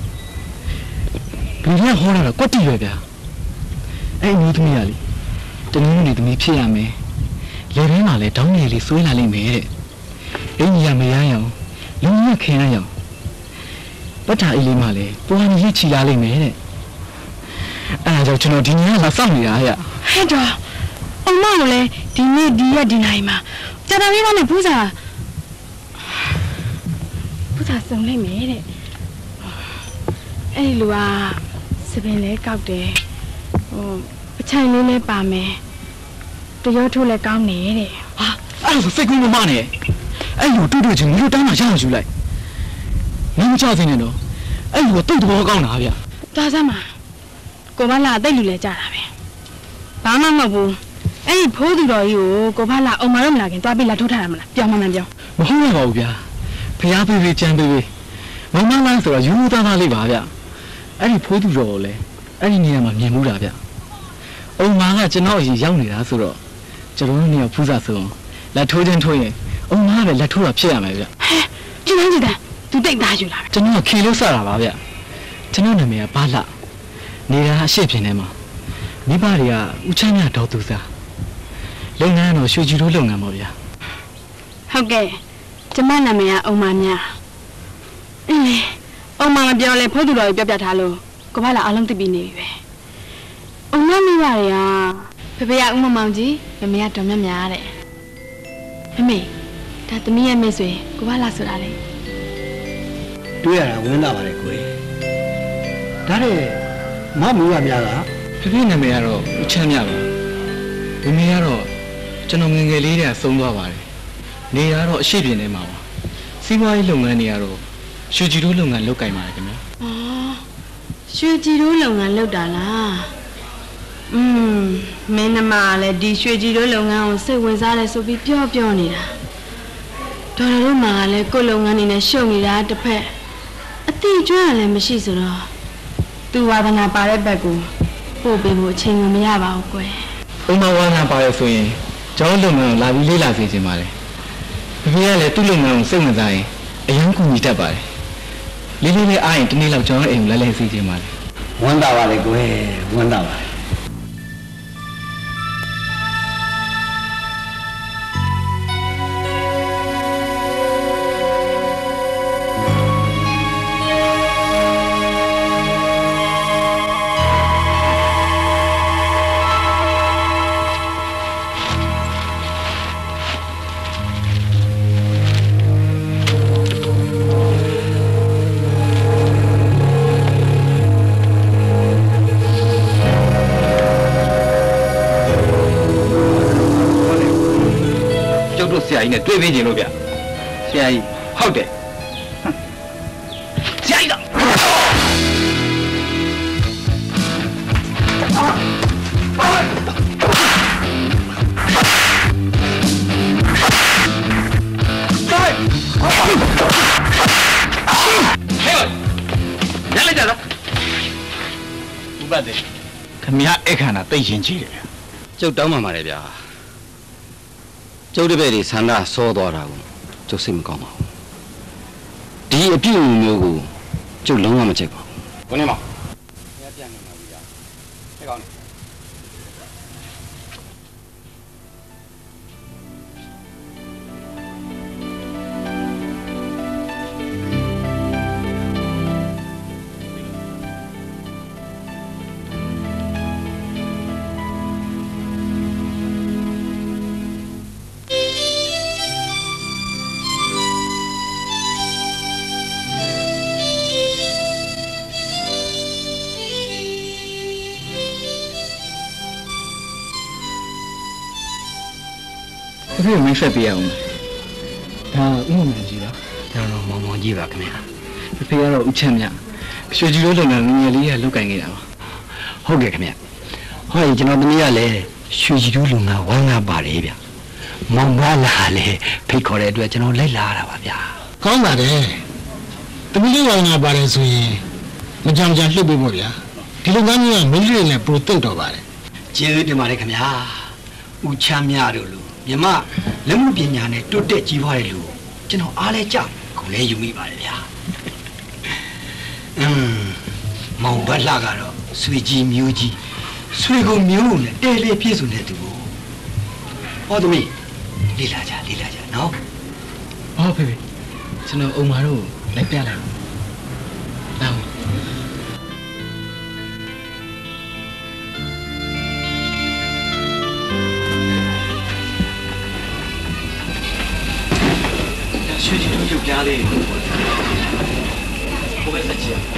ဘေးရင်ဟောတာကွက်တီပဲဗျာအဲ့မျိုးသမီးကလေတနင်္ဂနွေသမီးဖြစ်ရမယ်လေရင်းမှာလည်းတောင်းနေလေးဆွဲလာလိမ့်မယ်တဲ့အင်းကြီးကမရရအောင်လုံရခင်ရအောင်ပတ်တာအေးလေးမှလည်းပွားနေချီလာလိမ့်မယ်တဲ့အဲ့ဒါကြောင့်ကျွန်တော်ဒီညကလာစောင့်နေတာဟဲ့ဟဲ့တော့အမကလည်းဒီနေ့ဒီရက်ဒီနိုင်မှာကြာတာလေးနဲ့ဘူးစာစုံလိုက်မယ်တဲ့အဲ့ဒီလူကစပင်လဲကောက်တယ်ဟိုအချိုင်လေးလဲပါမယ်တရောထိုးလဲကောင်းနေတဲ့ဟာအဲ့လိုစိတ်ကူးမမနဲ့အဲ့လိုတွေ့ချင်းမလို့တောင်းမှရအောင်ယူလိုက်မင်းမချစင်းနဲ့တော့အဲ့လိုတုတ်တော်ကောင်းတာဗျာဒါစမ်းမှာကိုမလာတိတ်လူလဲကြတာပဲဘာမှမဟုတ်ဘူးအဲ့ဒီဖိုးသူတော်ကြီးကိုကိုမလာအောင်မတော့မလာခင်တွားပြီးလာထိုးထားတာမလားပြောင်းမှန်ပြောင်းမဟုတ်ရပါဘူးဗျာဖျားပေးပေးကြမ်းပေးပေးမမလိုင်းဆိုတော့ယူမှုသားသားလေးပါဗျာအဲ့ဒီဖိုးသူတော်ကိုလည်းအဲ့ဒီနေရာမှာမြင်မှုတာဗျာအုံမာကကျွန်တော်အရင်ရောက်နေတာဆိုတော့ကျွန်တော်တို့နေရာဖူးစာဆုံးလက်ထိုးချင်းထိုးရင်အုံမာကလည်းလက်ထိုးတာဖြစ်ရမယ်ဗျာကျင်းနေတာသူတိတ်သားယူလာပဲကျွန်တော်ခီလို့စတာပါဗျကျွန်တော်နာမည်ကဘာလှနေတာအရှိပြင်ထဲမှာမိဘတွေကဦးချမ်းမြတော်သူစားလုပ်ငန်းတော့ရွှေကြည်တို့လုပ်ငန်းပါဗျာဟုတ်ကဲ့ကျမနာမည်ကအုံမမြအင်းအုံမမပြောလဲဖိုးသူတော်ကြီးပြပြထားလို့ကိုမလာအလုံးသိပြီးနေပြီပဲအုံမမိပါရဖေဖေကဦးမမောင်ကြီးမမေကတော်မြတ်များတဲ့မမေဒါသမီးရဲ့မိတ်ဆွေကိုမလာဆိုတာလေတွေ့ရတာဝမ်းသာပါတယ်ကိုယ်ဒါနဲ့မမူရများကဖေဖေနာမည်ကတော့ဦးချမ်းမြပါမမေကတော့ကျွန်တော်ငယ်ငယ်လေးတည်းကဆုံးသွားပါတယ်နေရတော့အရှိပြင်ထဲမှာပါစီးပွားရေးလုပ်ငန်းတွေကတော့ရွှေကြည်တို့လုပ်ငန်းလုပ်ကင်ပါတယ်ခင်ဗျာအော်ရွှေကြည်တို့လုပ်ငန်းလုပ်တာလားမင်းနမလည်းဒီရွှေကြည်တို့လုပ်ငန်းကိုစိတ်ဝင်စားတယ်ဆိုပြီးပြောနေတာဒေါ်တို့မှာလည်းကိုယ်လုပ်ငန်းနေနဲ့ရှုပ်နေတာတစ်ဖက်အတိကျွမ်းလည်းမရှိဆိုတော့သူဝါဒနာပါတဲ့ဘက်ကိုပို့ပေးဖို့အချိန်မရပါဘူးကွယ်ဥမဝါနာပါရဆိုရင်ကျွန်တော်လုပ်ငန်းကိုလာပြီးလေးလာစေချင်ပါတယ်ဖေဖေကလည်းသူ့လုပ်ငန်းကိုစိတ်ဝင်စားရင်အရင်ကူညီတတ်ပါတယ်လေးလေးလေးအားရင်တနေ့လောက်ကျွန်တော်အိမ်ကိုလဲစေချင်ပါတယ်ဝမ်းသာပါလေကိုယ်ဝမ်းသာပါလေဆရာကြီးနဲ့တွေ့ပြီးခြင်းလို့ဗျဆရာကြီးဟုတ်တယ်ဆရာကြီးတော့ရလိုက်ကြလားဥပဒေခမရအခန္ဓာသိရင်ကြီးတယ်ဗျကျုပ်တောင်းပန်ပါတယ်ဗျာကျုပ်တပည့်တွေဆန္ဒစောသွားတာကိုကျုပ်စိတ်မကောင်းပါဘူးဒီအပြုအမူမျိုးကိုကျုပ်လုံးဝမကြိုက်ပါဘူးဘုန်းကြီးမောင်ပြန်နေပါပြီဗျာဟဲ့ကောင်းဖေကိုမင်းဆက်ပေးရအောင်ဒါဥမ္မာကြီးလားကျွန်တော်မောင်မောင်ကြီးပါခင်ဗျာဖေကတော့ဥချက်မြရွှေကြီးတို့လုပ်ငန်းငယ်လေးကလုတ်ကင်ခဲ့တာပါဟုတ်ကဲ့ခင်ဗျာဟောကျွန်တော်တမီးကလည်းရွှေကြီးတို့လူငါဝမ်းသာပါတယ်ဗျမောင်ဘာလာလေဖိတ်ခေါ်တဲ့အတွက်ကျွန်တော်လိုက်လာတာပါဗျာကောင်းပါတယ်တမီးလေးဝိုင်းလာပါတယ်ဆိုရင်မကြမ်းကြမ်းလှုပ်ပေးဖို့ဗျာဒီလိုမျိုးကမင်းလေးနဲ့ပရိုတိတ်တော့ပါတယ်ကျေးဇူးတင်ပါတယ်ခင်ဗျာဦးချမ်းမြတို့လူမြမလက်မှုပညာနဲ့တိုးတက်ကြီးပွားတဲ့လူကျွန်တော်အားလဲကြောက်ခုလဲယူမိပါတယ်ဗျာမောင်ဘတ်လာကတော့ဆွေကြီးမျိုးကြီးဆွေကိုမျိုးနဲ့တဲလေပြည့်စုံတဲ့သူကိုဟောသမီးလေးလာကြနော်ဟုတ်ဖေကျွန်တော်အုံမာတို့လိုက်ပြလိုက်အောင်ရွှေကြီးတို့ရုပ်ပြားလေးကိုပဲဆက်ချင်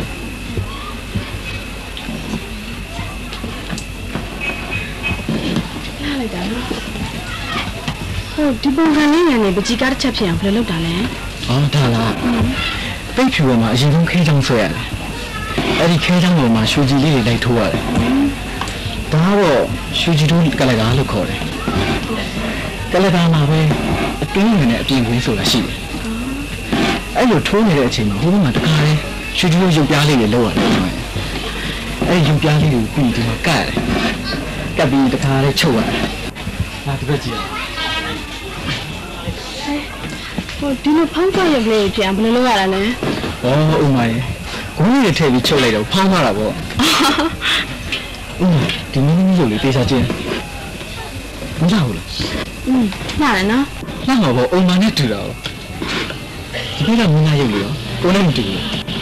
လာလိုက်တာနော်ဟိုဒီပုံစံလေးနဲ့ပကြီးကားတစ်ချက်ဖြစ်အောင်ဘယ်လိုလုပ်တာလဲอ๋อဒါလားပိတ်ဖြူပေါ်မှာအရင်ဆုံးခဲချောင်းဆွဲရတယ်အဲ့ဒီခဲချောင်းပေါ်မှာရွှေကြီးလေးတွေလိုက်ထိုးရတယ်ဒါကတော့ရွှေကြီးတို့ကလကားလို့ခေါ်တယ်ကလကားမှာပဲအတွင်းဝင်နဲ့အပြင်ဝင်ဆိုတာရှိတယ်အဲ့လိုထိုးနေတဲ့အချိန်မှာဟိုဘက်မှာတကားလေးရွှေကြီးတို့ရုပ်ပြားလေးတွေလောက်ရတယ်အဲ့ဒီရုပ်ပြားလေးကိုပြီးဒီမှာကတ်ရတယ်ကတ်ပြီးတကားလေးချုပ်ရတယ်ဒါတပတ်ကြည့်ဟိုဒီလိုဖောင်းကြရကလေးဖြစ်အောင်ဘယ်လိုလုပ်ရတာလဲဩဥမာရေဂုံးလေးထည့်ပြီးချုပ်လိုက်တော့ဖောင်းသွားတာပေါ့ဒီမင်းကြီးရုပ်လေးပေးစားခြင်းမရဘူးလားမှားတယ်နော်လှမှာပေါ့အုံမာနဲ့တူတာဒီကိစ္စမင်းသားရုပ်လေးရောကိုနဲ့မတူဘူး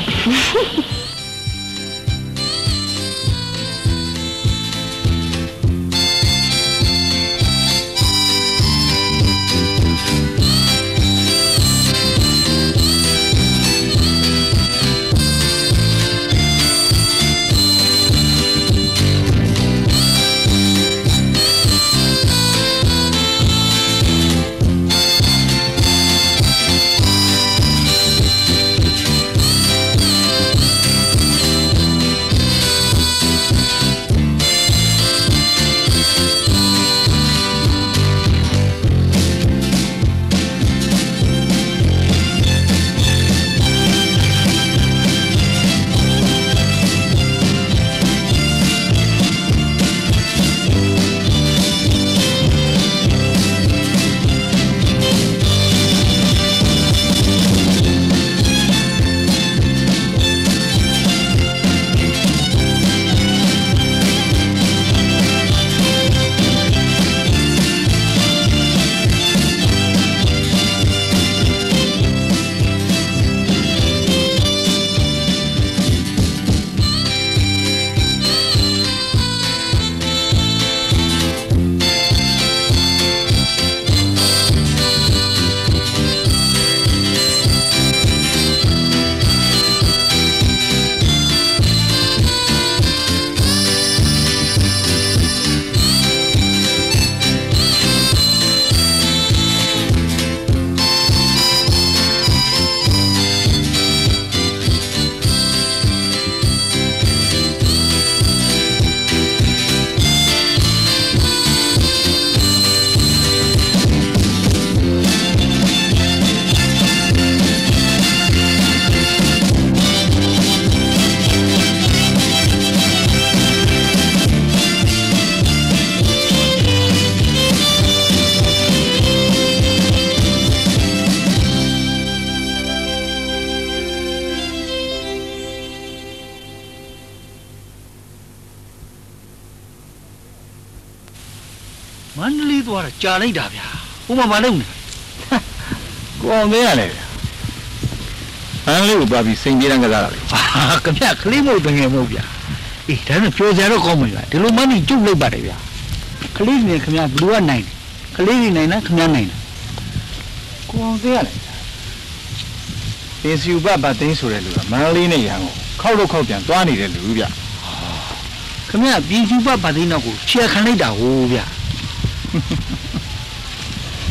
မန္တလေးသွားတာကြာလိုက်တာဗျာဟိုမှာမလုပ်နဲ့ကိုအောင်သေးရတယ်ဗျာမန္တလေးကိုသွားပြီးစိန်ပြေးတန်းကစားတာလေဟာခင်ဗျကလေးမဟုတ်တငယ်မဟုတ်ဗျာအေးဒါနဲ့ပြောစရာတော့ကောင်းမှာဗျာဒီလိုမှနေကျုပ်လိုက်ပါတယ်ဗျာကလေးနေခင်ဗျဘလူကနိုင်တယ်ကလေးကြီးနိုင်လားခင်ဗျနိုင်တယ်ကိုအောင်သေးရတယ်ဗျာပင်စီဥပဗတ်သိန်းဆိုတဲ့လူကမန္တလေးနဲ့ရန်ကုန်ခောက်လို့ခောက်ပြန်သွားနေတဲ့လူဗျာခင်ဗျပြည်စုပဗတ်သိန်းတော့ကိုချေခံလိုက်တာဟိုဗျာကို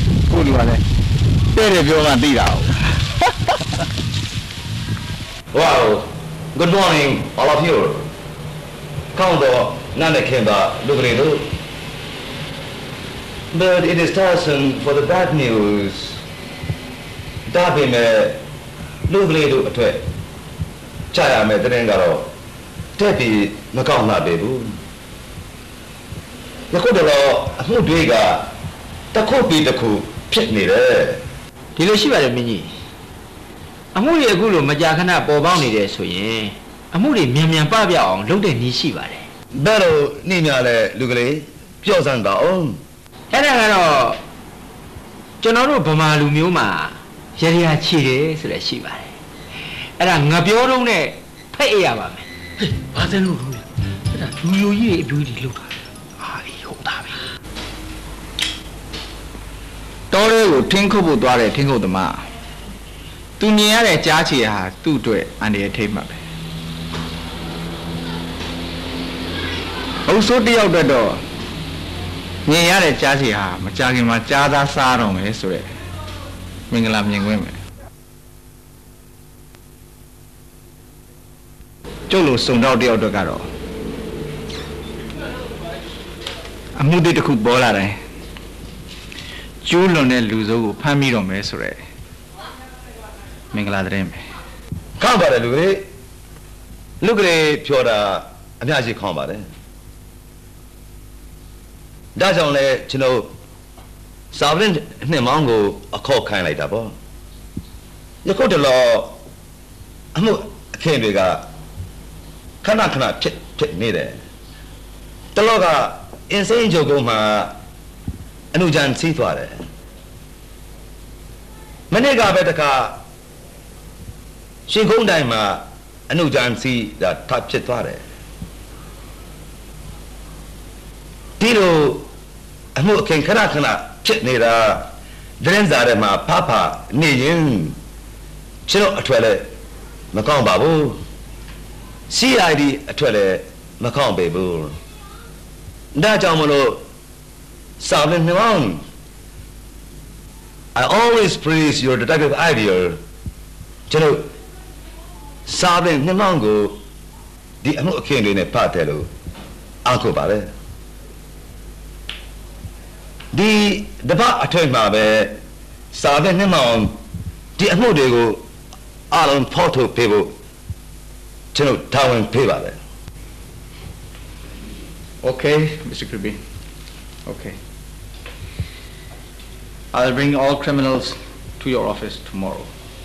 လူကလည်းတဲ့တယ်ပြောမှသိတာ Wow, good morning all of you. Count the Nanakimba Lugredo. But it is time for the bad news. Dabime Lugredo at it. Chaya Medrengaro. Tepi Nakana Bebu. The Kodalo, Mudiga, the Kopi the Ku, Pitney there. Hiroshima Mini. Amuri Agulu Majakana Bobani there, so ye. Amuri Miamian Babia on Lude Nishiba. Better Nimiale Lugre, Piozanga on. Hello, General Bamalu Muma, Jeria Chile, Shiba. And I'm Nabiorone, pay our man. What a look. Do you eat beauty look? I hope that. တော်တွေကိုထင်းခုတ်ဖို့သွားတယ်ထင်းခုတ်သမားသူမြင်ရတဲ့ကြားချီဟာသူ့အတွက်အန္တရာယ်ထိတ်မှပဲအုပ်စိုးတယောက်အတွက်တော့မြင်ရတဲ့ကြားချီဟာမကြခင်မှာကြားသားစားတော့မယ်ဆိုတဲ့မင်္ဂလာမြင်ခွင့်ပဲကျုပ်လိုစုံတော့တယောက်အတွက်ကတော့အမှုတစ်ခုပေါ်လာတယ်ကျူးလွန်တဲ့လူစိုးကိုဖမ်းမိတော့မယ်ဆိုရဲမင်္ဂလာသတင်းပဲခေါင်းပါတယ်လူကြီးလူကြီးဖြောတာအများကြီးခေါင်းပါတယ်ဒါကြောင့်လဲကျွန်တော်စာဗရင်နှစ်မောင်းကိုအခေါ်ခိုင်းလိုက်တာပေါ့ယခုတလောအမှုအခင်းတွေကခဏဖြစ်နေတယ်တလောကအင်းစိန်ချုပ်ကုန်းမှာအနုကြံစီးသွားတယ်မနေ့ကပဲတခါရှင်ကုန်းတိုင်းမှာအနုကြံစီးတာထပ်ဖြစ်သွားတယ်ဒီလိုအမှုအခင်းခဏဖြစ်နေတာဒရင်စားထဲမှာဖနေရင်ကျွန်တော်အထွဲလဲမကောင်းပါဘူး CID အထွဲလဲမကောင်းပေဘူးဒါကြောင့်မလို့Sabin Niwan, I always praise your detective idea. You know, Sabin Niwango, the American in a patelo, Uncle Bale. The bar attorney Mabe, Sabin Niwan, the Amodego, Alan Porto people, you know, Town Pivale. Okay, Mr. Kirby. Okay. I'll bring all criminals to your office tomorrow.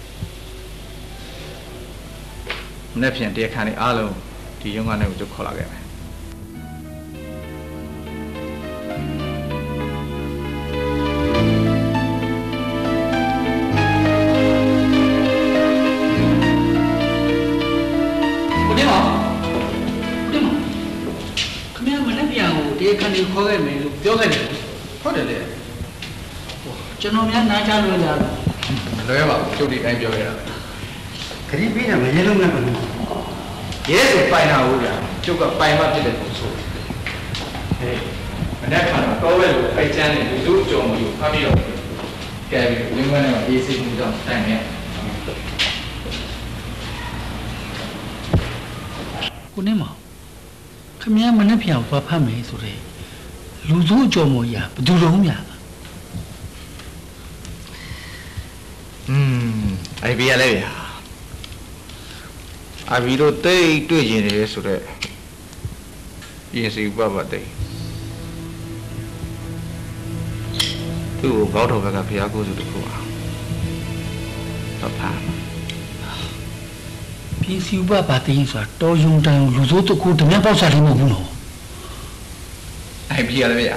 Nephian dear Kani Alo, the young man who took Colagame. Can you call me? You're going to put it there. General Naja, Judy, and your can you be a yellow man? Yes, by now, took a by much of it. Hey, and that kind of go away, I tell you, do John, you come here. Gary, you went on easy to don't stand here. Kunima. ခမည်းမနှက်ပြောင်သွားဖတ်မယ်ဆိုတဲ့လူစုအကြော်မော်ရဘယ်သူလုံးများအိုင်ဘီရလဲဗျာအဘီတို့တိတ်တွေ့ကျင်တယ်ဆိုတဲ့ပြင်စီပပတိတ်သူ့ကိုဘောက်တော်ဘက်ကဖျားကိုစုတခုပါတော့ဖာပြင်စီပပတိတ်ဆိုတာတော်ယုံတန်လူစုတခုတမျက်ပေါက်စားလိမ့်မဟုတ်ဘူးနော်အိုင်ဘီရလဲဗျာ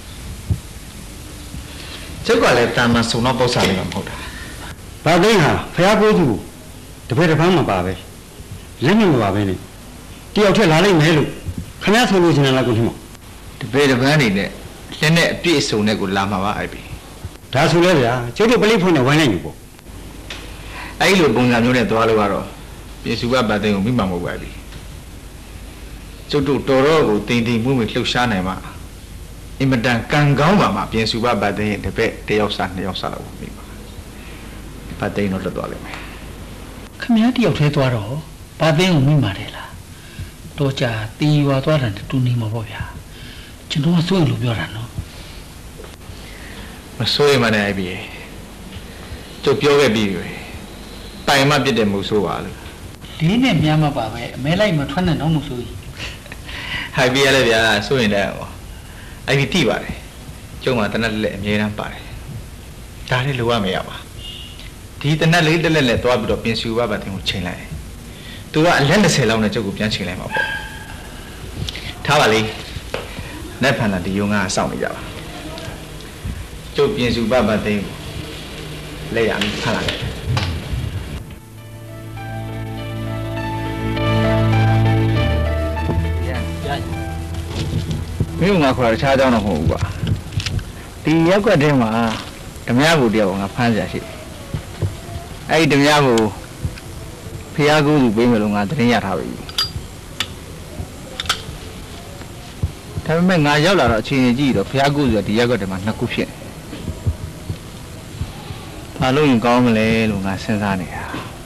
ကျုပ်ကလည်းတာမန်စုံတော့ပေါက်စားလိမ့်မှာမဟုတ်တာဘာသိဟာဖျားကိုစုတပည့်တစ်ပန်းမပါပဲလက်မပါပဲနဲ့တယောက်ထက်လာလိမ့်မယ်လို့ခင်ဗျားဆိုလို့ရှင်လားကိုထင်မတပည့်တစ်ပန်းနေနဲ့လက်နဲ့အပြည့်အစုံနဲ့ကိုလာမှာပါအိုင်ဘီဒါဆိုလဲဗျာကျုပ်တို့ပလိဖွင့်နဲ့ဝိုင်းလိုက်ယူပေါ့အဲ့လိုပုံစံမျိုးနဲ့သွားလို့ကတော့ပြင်စုကဗတ်သိန်းကိုမိမှာမဟုတ်ပါဘူးကျုပ်တို့တော်တော်ကိုတင်တင်မှုမှုလှုပ်ရှားနိုင်မှာအင်မတန်ကံကောင်းပါမှာပြင်စုပါဗတ်သိန်းရဲ့တပည့်တယောက်စားနှစ်ယောက်စားလောက်မိပါဗတ်သိန်းတော့လွတ်သွားလိမ့်မယ်ခမည်းတယောက်သေးသွားတော့ဗတ်သိန်းကိုမိပါတယ်လားတော့ကြာတီးရွာသွားတယ်တူနေမှာပေါ့ဗျာကျွန်တော်ကစိုးရင်လို့ပြောတာနော်မစိုးရင်မနဲ့ပြီကျုပ်ပြောခဲ့ပြီးပြီတိုင်မှပြစ်တယ်မဟုတ်ဆိုးပါလို့လေးနဲ့များမှာပါပဲအမဲလိုက်မထွက်နဲ့တော့မဆိုးကြီးဟိုက်ပြီးရလဲဗျာစိုးရင်တဲ့ဟောအဲ့ဒီတိပါတယ်ကျုံမှာတနက်လက်အမြဲတမ်းပါတယ်ဒါလေးလိုရမရပါဒီတနက်လေးတက်လက်လက်သွားပြီးတော့ပြင်စုပါဗတ်သိန်းကိုချိန်လိုက်သူကအလက်20လောက်နဲ့ကျုပ်ကိုပြန်ချိန်လိုက်မှာပေါ့ထားပါလေလက်ဖန်တာဒီယုံကစောင့်နေကြပါကျုပ်ပြင်စုပါဗတ်သိန်းကိုလက်ရပြီးဖန်လာတယ်မင်းကငါခေါ်တာတခြားကြောင်းတော့မဟုတ်ဘူးကွာဒီရက်ွက်ထဲမှာဓမြဘူတယောက်ငါဖမ်းကြရှိအဲ့ဒီဓမြဘူဖျားကူးသူပေးမယ်လို့ငါသတင်းရထားပြီဒါပေမဲ့ငါရောက်လာတော့အချိန်ကြီးကြည့်တော့ဖျားကူးဆိုဒီရက်ွက်ထဲမှာ2ခုဖြစ်ဘာလို့ရင်ကောင်းမလဲလို့ငါစဉ်းစားနေတာ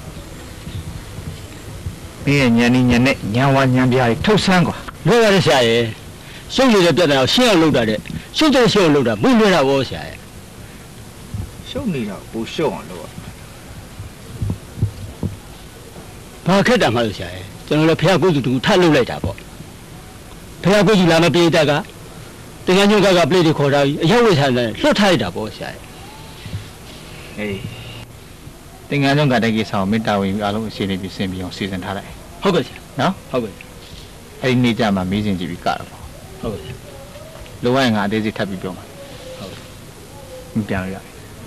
မင်းရဲ့ညနေညနဲ့ညဝညံပြားတွေထုတ်ဆန်းကွာလွှဲရတဲ့ဆရာရဲ့ရှုပ်ရည်တဲ့ပြဿနာကိုရှင်းအောင်လုပ်တာတဲ့ရှုပ်တဲ့ရှုပ်အောင်လုပ်တာမင်းလွှဲတာဘောဆရာရဲ့ရှုပ်နေတာကိုရှုပ်အောင်လုပ်ဘာခက်တာမှလို့ဆရာရဲ့ကျွန်တော်လည်းဖះကိုယ်သူတူထပ်လုပ်လိုက်တာပေါ့ဖះကိုယ်သူလာမပြေတက်ကတင်ငန်းညွန့်ကပလေးတွေခေါ်ထားပြီးအရောက်ဝေးထားတယ်လွတ်ထားလိုက်တာပေါ့ဆရာရဲ့ဟေးတင်ငန်းညွန့်ကတဲ့ကိစ္စကိုမေတ္တာဝင်ပြီးအားလုံးအစီအစဉ်ပြီးဆင်ပြီးအောင်စီစဉ်ထားလိုက်ဟုတ်ကဲ့ဆရာနော်ဟုတ်ကဲ့အဲ့ဒီနေ့ကျမှမေးစဉ်ကြည့်ပြီးကတော့ဟုတ်ကဲ့လိုရရင်ငါအသေးစိတ်ထပ်ပြီးပြောမှာဟုတ်ပြန်ရ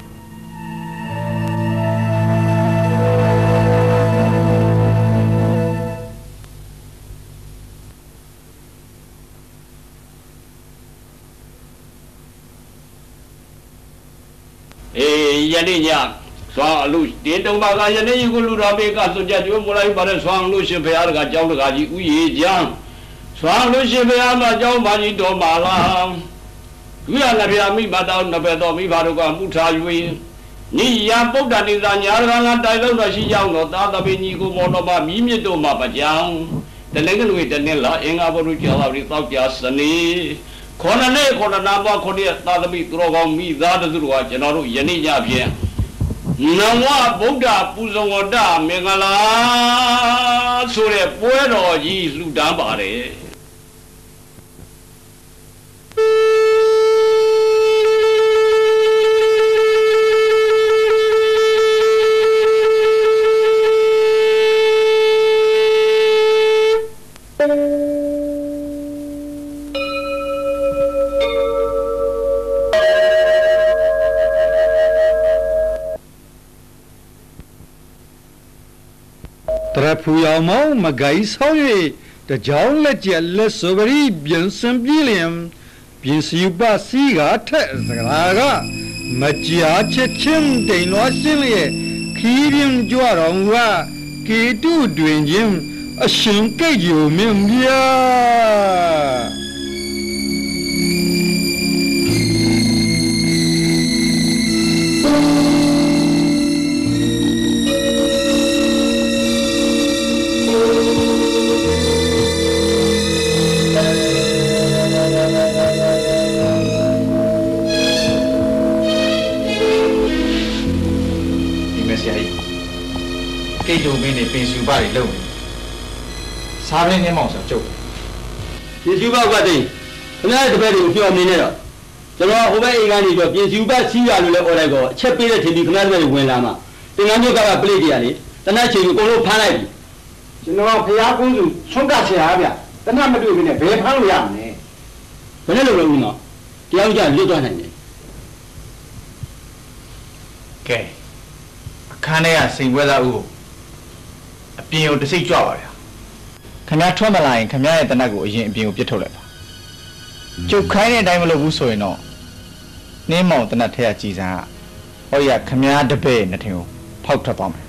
ယနေ့ညဆွမ်းအလို့တင်းတုံပါကယနေ့ယူကိုလူတော်ဘေကစွကြကျွမလိုက်ပါတဲ့ဆွမ်းလို့ရှင်ဘုရားတကကြောင်းတကကြီးဥယေကျမ်းဆွမ်းလို့ရှင်ဘုရားမှာကြောင်းပါကြီးတော်ပါလားဒုရလည်းဘုရားမိဘတော်နဘတော်မိဘတို့ကမှုထား၍နိယပုဒ္ဒနိသာညာရကလာတိုင်လုံးတော်ရှိကြောင်းတော်သာသပိညီကိုမောတော်မမြည်မြစ်တို့မှာပကြောင်းတလည်းကနွေတနေ့လာအင်္ဂါဘုရုကျော်တော်ဒီတောက်ကြစနေခေါ်နေခေါ်နာမခေါ်တဲ့သာသပိသူတော်ကောင်းမိသားစုတို့ကကျွန်တော်တို့ယနေ့ညဖြင့်နဝဗုဒ္ဓပူဇော်ဝတ္တမင်္ဂလာဆိုတဲ့ပွဲတော်ကြီးလှူဒါန်းပါတယ်ဖူရောင်မောင်မဂိုင်းဆောင်၍တကြောင်လက်ကျက်လက်စပရီပြန်စံပြေးလျင်ပြင်စီပါစီကထက်စကားကမကြာချက်ချင်းတိမ်လွားရှင်းလျက်ခီးရင်ကြွတော်ကကေတုတွင်ချင်းအရှင်ကိတ်ယူမြင်ပြကိတ်တို့မင်းနေပင်စုပါတွေလုံနေစားပင်းနေမောင်ဆိုကြုတ်ပြင်စုပါကတိခင်ဗျားတပည့်တွေကိုပြောနေနေတော့ကျွန်တော်ဟိုဘက်အိမ်ကနေပြီးပြင်စုပါစီးရလို့လဲអော်လိုက်တော့အချက်ပေးတဲ့ထင်ပြီးခင်ဗျားတွေဝင်လာမှတင်ငန်းမျိုးကပလိတ်တွေကလေတနတ်ချိန်ကိုအကုန်လုံးဖမ်းလိုက်ပြီကျွန်တော်ဖျားကုန်းစုဆုံးကဆရာဗျတနတ်မတွေ့ဘဲနဲ့ဘယ်ဖမ်းလို့ရမလဲဘယ်နဲ့လုပ်လို့ဦးနော်တရားကြလွတ်သွားနိုင်တယ်ကဲအခန်းထဲကစိန်ပွဲသားဦးကိုအပြင်ကိုတစိတ်ကြွပါဗျာခင်ဗျားထွက်မလာရင်ခင်ဗျားရဲ့တနတ်ကိုအရင်အပြင်ကိုပြစ်ထုတ်လိုက်ပါကျုပ်ခိုင်းတဲ့အတိုင်းမလုပ်ဘူးဆိုရင်တော့နှင်းမောင်တနတ်ထဲကကြည်စံကဟောရခင်ဗျားတပည့်နှစ်ထင်ကိုဖောက်ထွက်သွားမယ်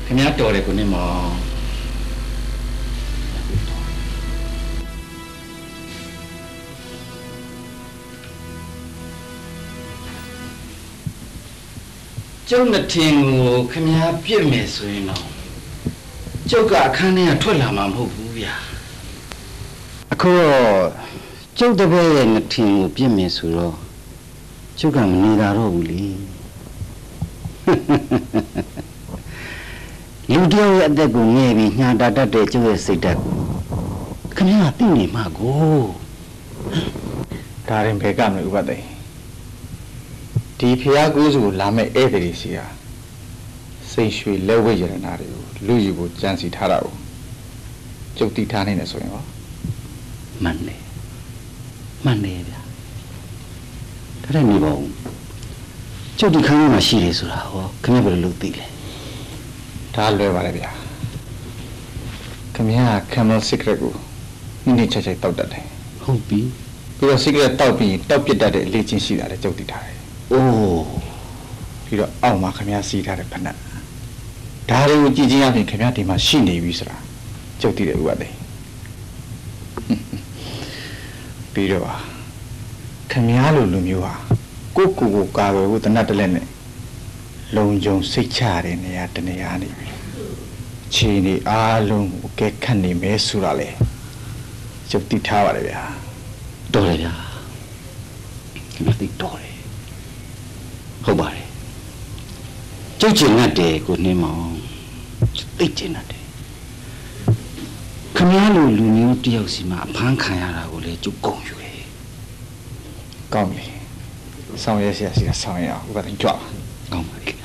ခင်ဗျားတော်တယ်ကိုနေမောင်ကျုပ်နဲ့ထင်ကိုခင်ဗျားပြစ်မယ်ဆိုရင်တော့ကျုပ်ကအခန်းထဲကထွက်လာမှာမဟုတ်ဘူးဗျာအခုတော့ကျုပ်တပည့်ရဲ့နဲ့ထင်ကိုပြစ်မယ်ဆိုတော့ကျုပ်ကမနေတာတော့ဘူးလေလူတယောက်ရဲ့အသက်ကိုငဲ့ပြီးညာတာတတ်တဲ့ကျုပ်ရဲ့စိတ်ဓာတ်ကိုခင်ဗျားသိနေမှာကိုဒါရင်ဘယ်ကမလဲဥပဒေဒီဖျားကိုးစုကိုလာမဲ့ဧည့်သည်စီဟာစိတ်ရွှေလက်ဝဲရတနာတွေကိုလူယူကိုကြံစီထားတာကိုကျုပ်တိထားနေတယ်ဆိုရင်ဟောမှန်တယ်ဗျာဒါနဲ့နေပါဦးကျုပ်ဒီခန်းထဲမှာရှိတယ်ဆိုတာဟောခင်ဗျားဘယ်လိုလုပ်သိလဲဒါလွယ်ပါလေဗျာခင်ဗျားက Camel Secret ကိုနေ့ချက်ချက်တောက်တတ်တယ်ဟုတ်ပြီပြီးတော့ Secret တောက်ပြီးတောက်ပစ်တတ်တဲ့အလေးချင်းရှိတာလေကျုပ်သိထားတယ်အိုးပြီးတော့အောက်မှာခင်ဗျားစီးထားတဲ့ဖဏဒါတွေကိုကြည့်ချင်းအပြင်ခင်ဗျားဒီမှာရှိနေပြီဆိုတာကျုပ်သိတယ်ဥပဒေပြီးတော့ခင်ဗျားလိုလူမျိုးဟာကိုကာဝယ်ဖို့တနတ်တလက်နဲ့လုံခြုံစိတ်ချတဲ့နေရာတနေရာနေပြီခြေနေအားလုံးကိုကဲခတ်နေမဲဆိုတာလေကျုပ်သိထားပါလေဗျာတော်တယ်ဗျာခင်ဗျားသိတော်တယ်ဟုတ်ပါတယ်ကျုပ်ကျင်တဲ့ကိုနှင်းမောင်သိကျင်တဲ့ခင်ဗျားလိုလူမျိုးတယောက်စီမှာအဖမ်းခံရတာကိုလေကျုပ်ကုန်ယူတယ်ကောင်းပြီဆောင်ရွက်ရစီဆောင်ရအောင်ဥပဒေကြွားကောင်းပါပြီ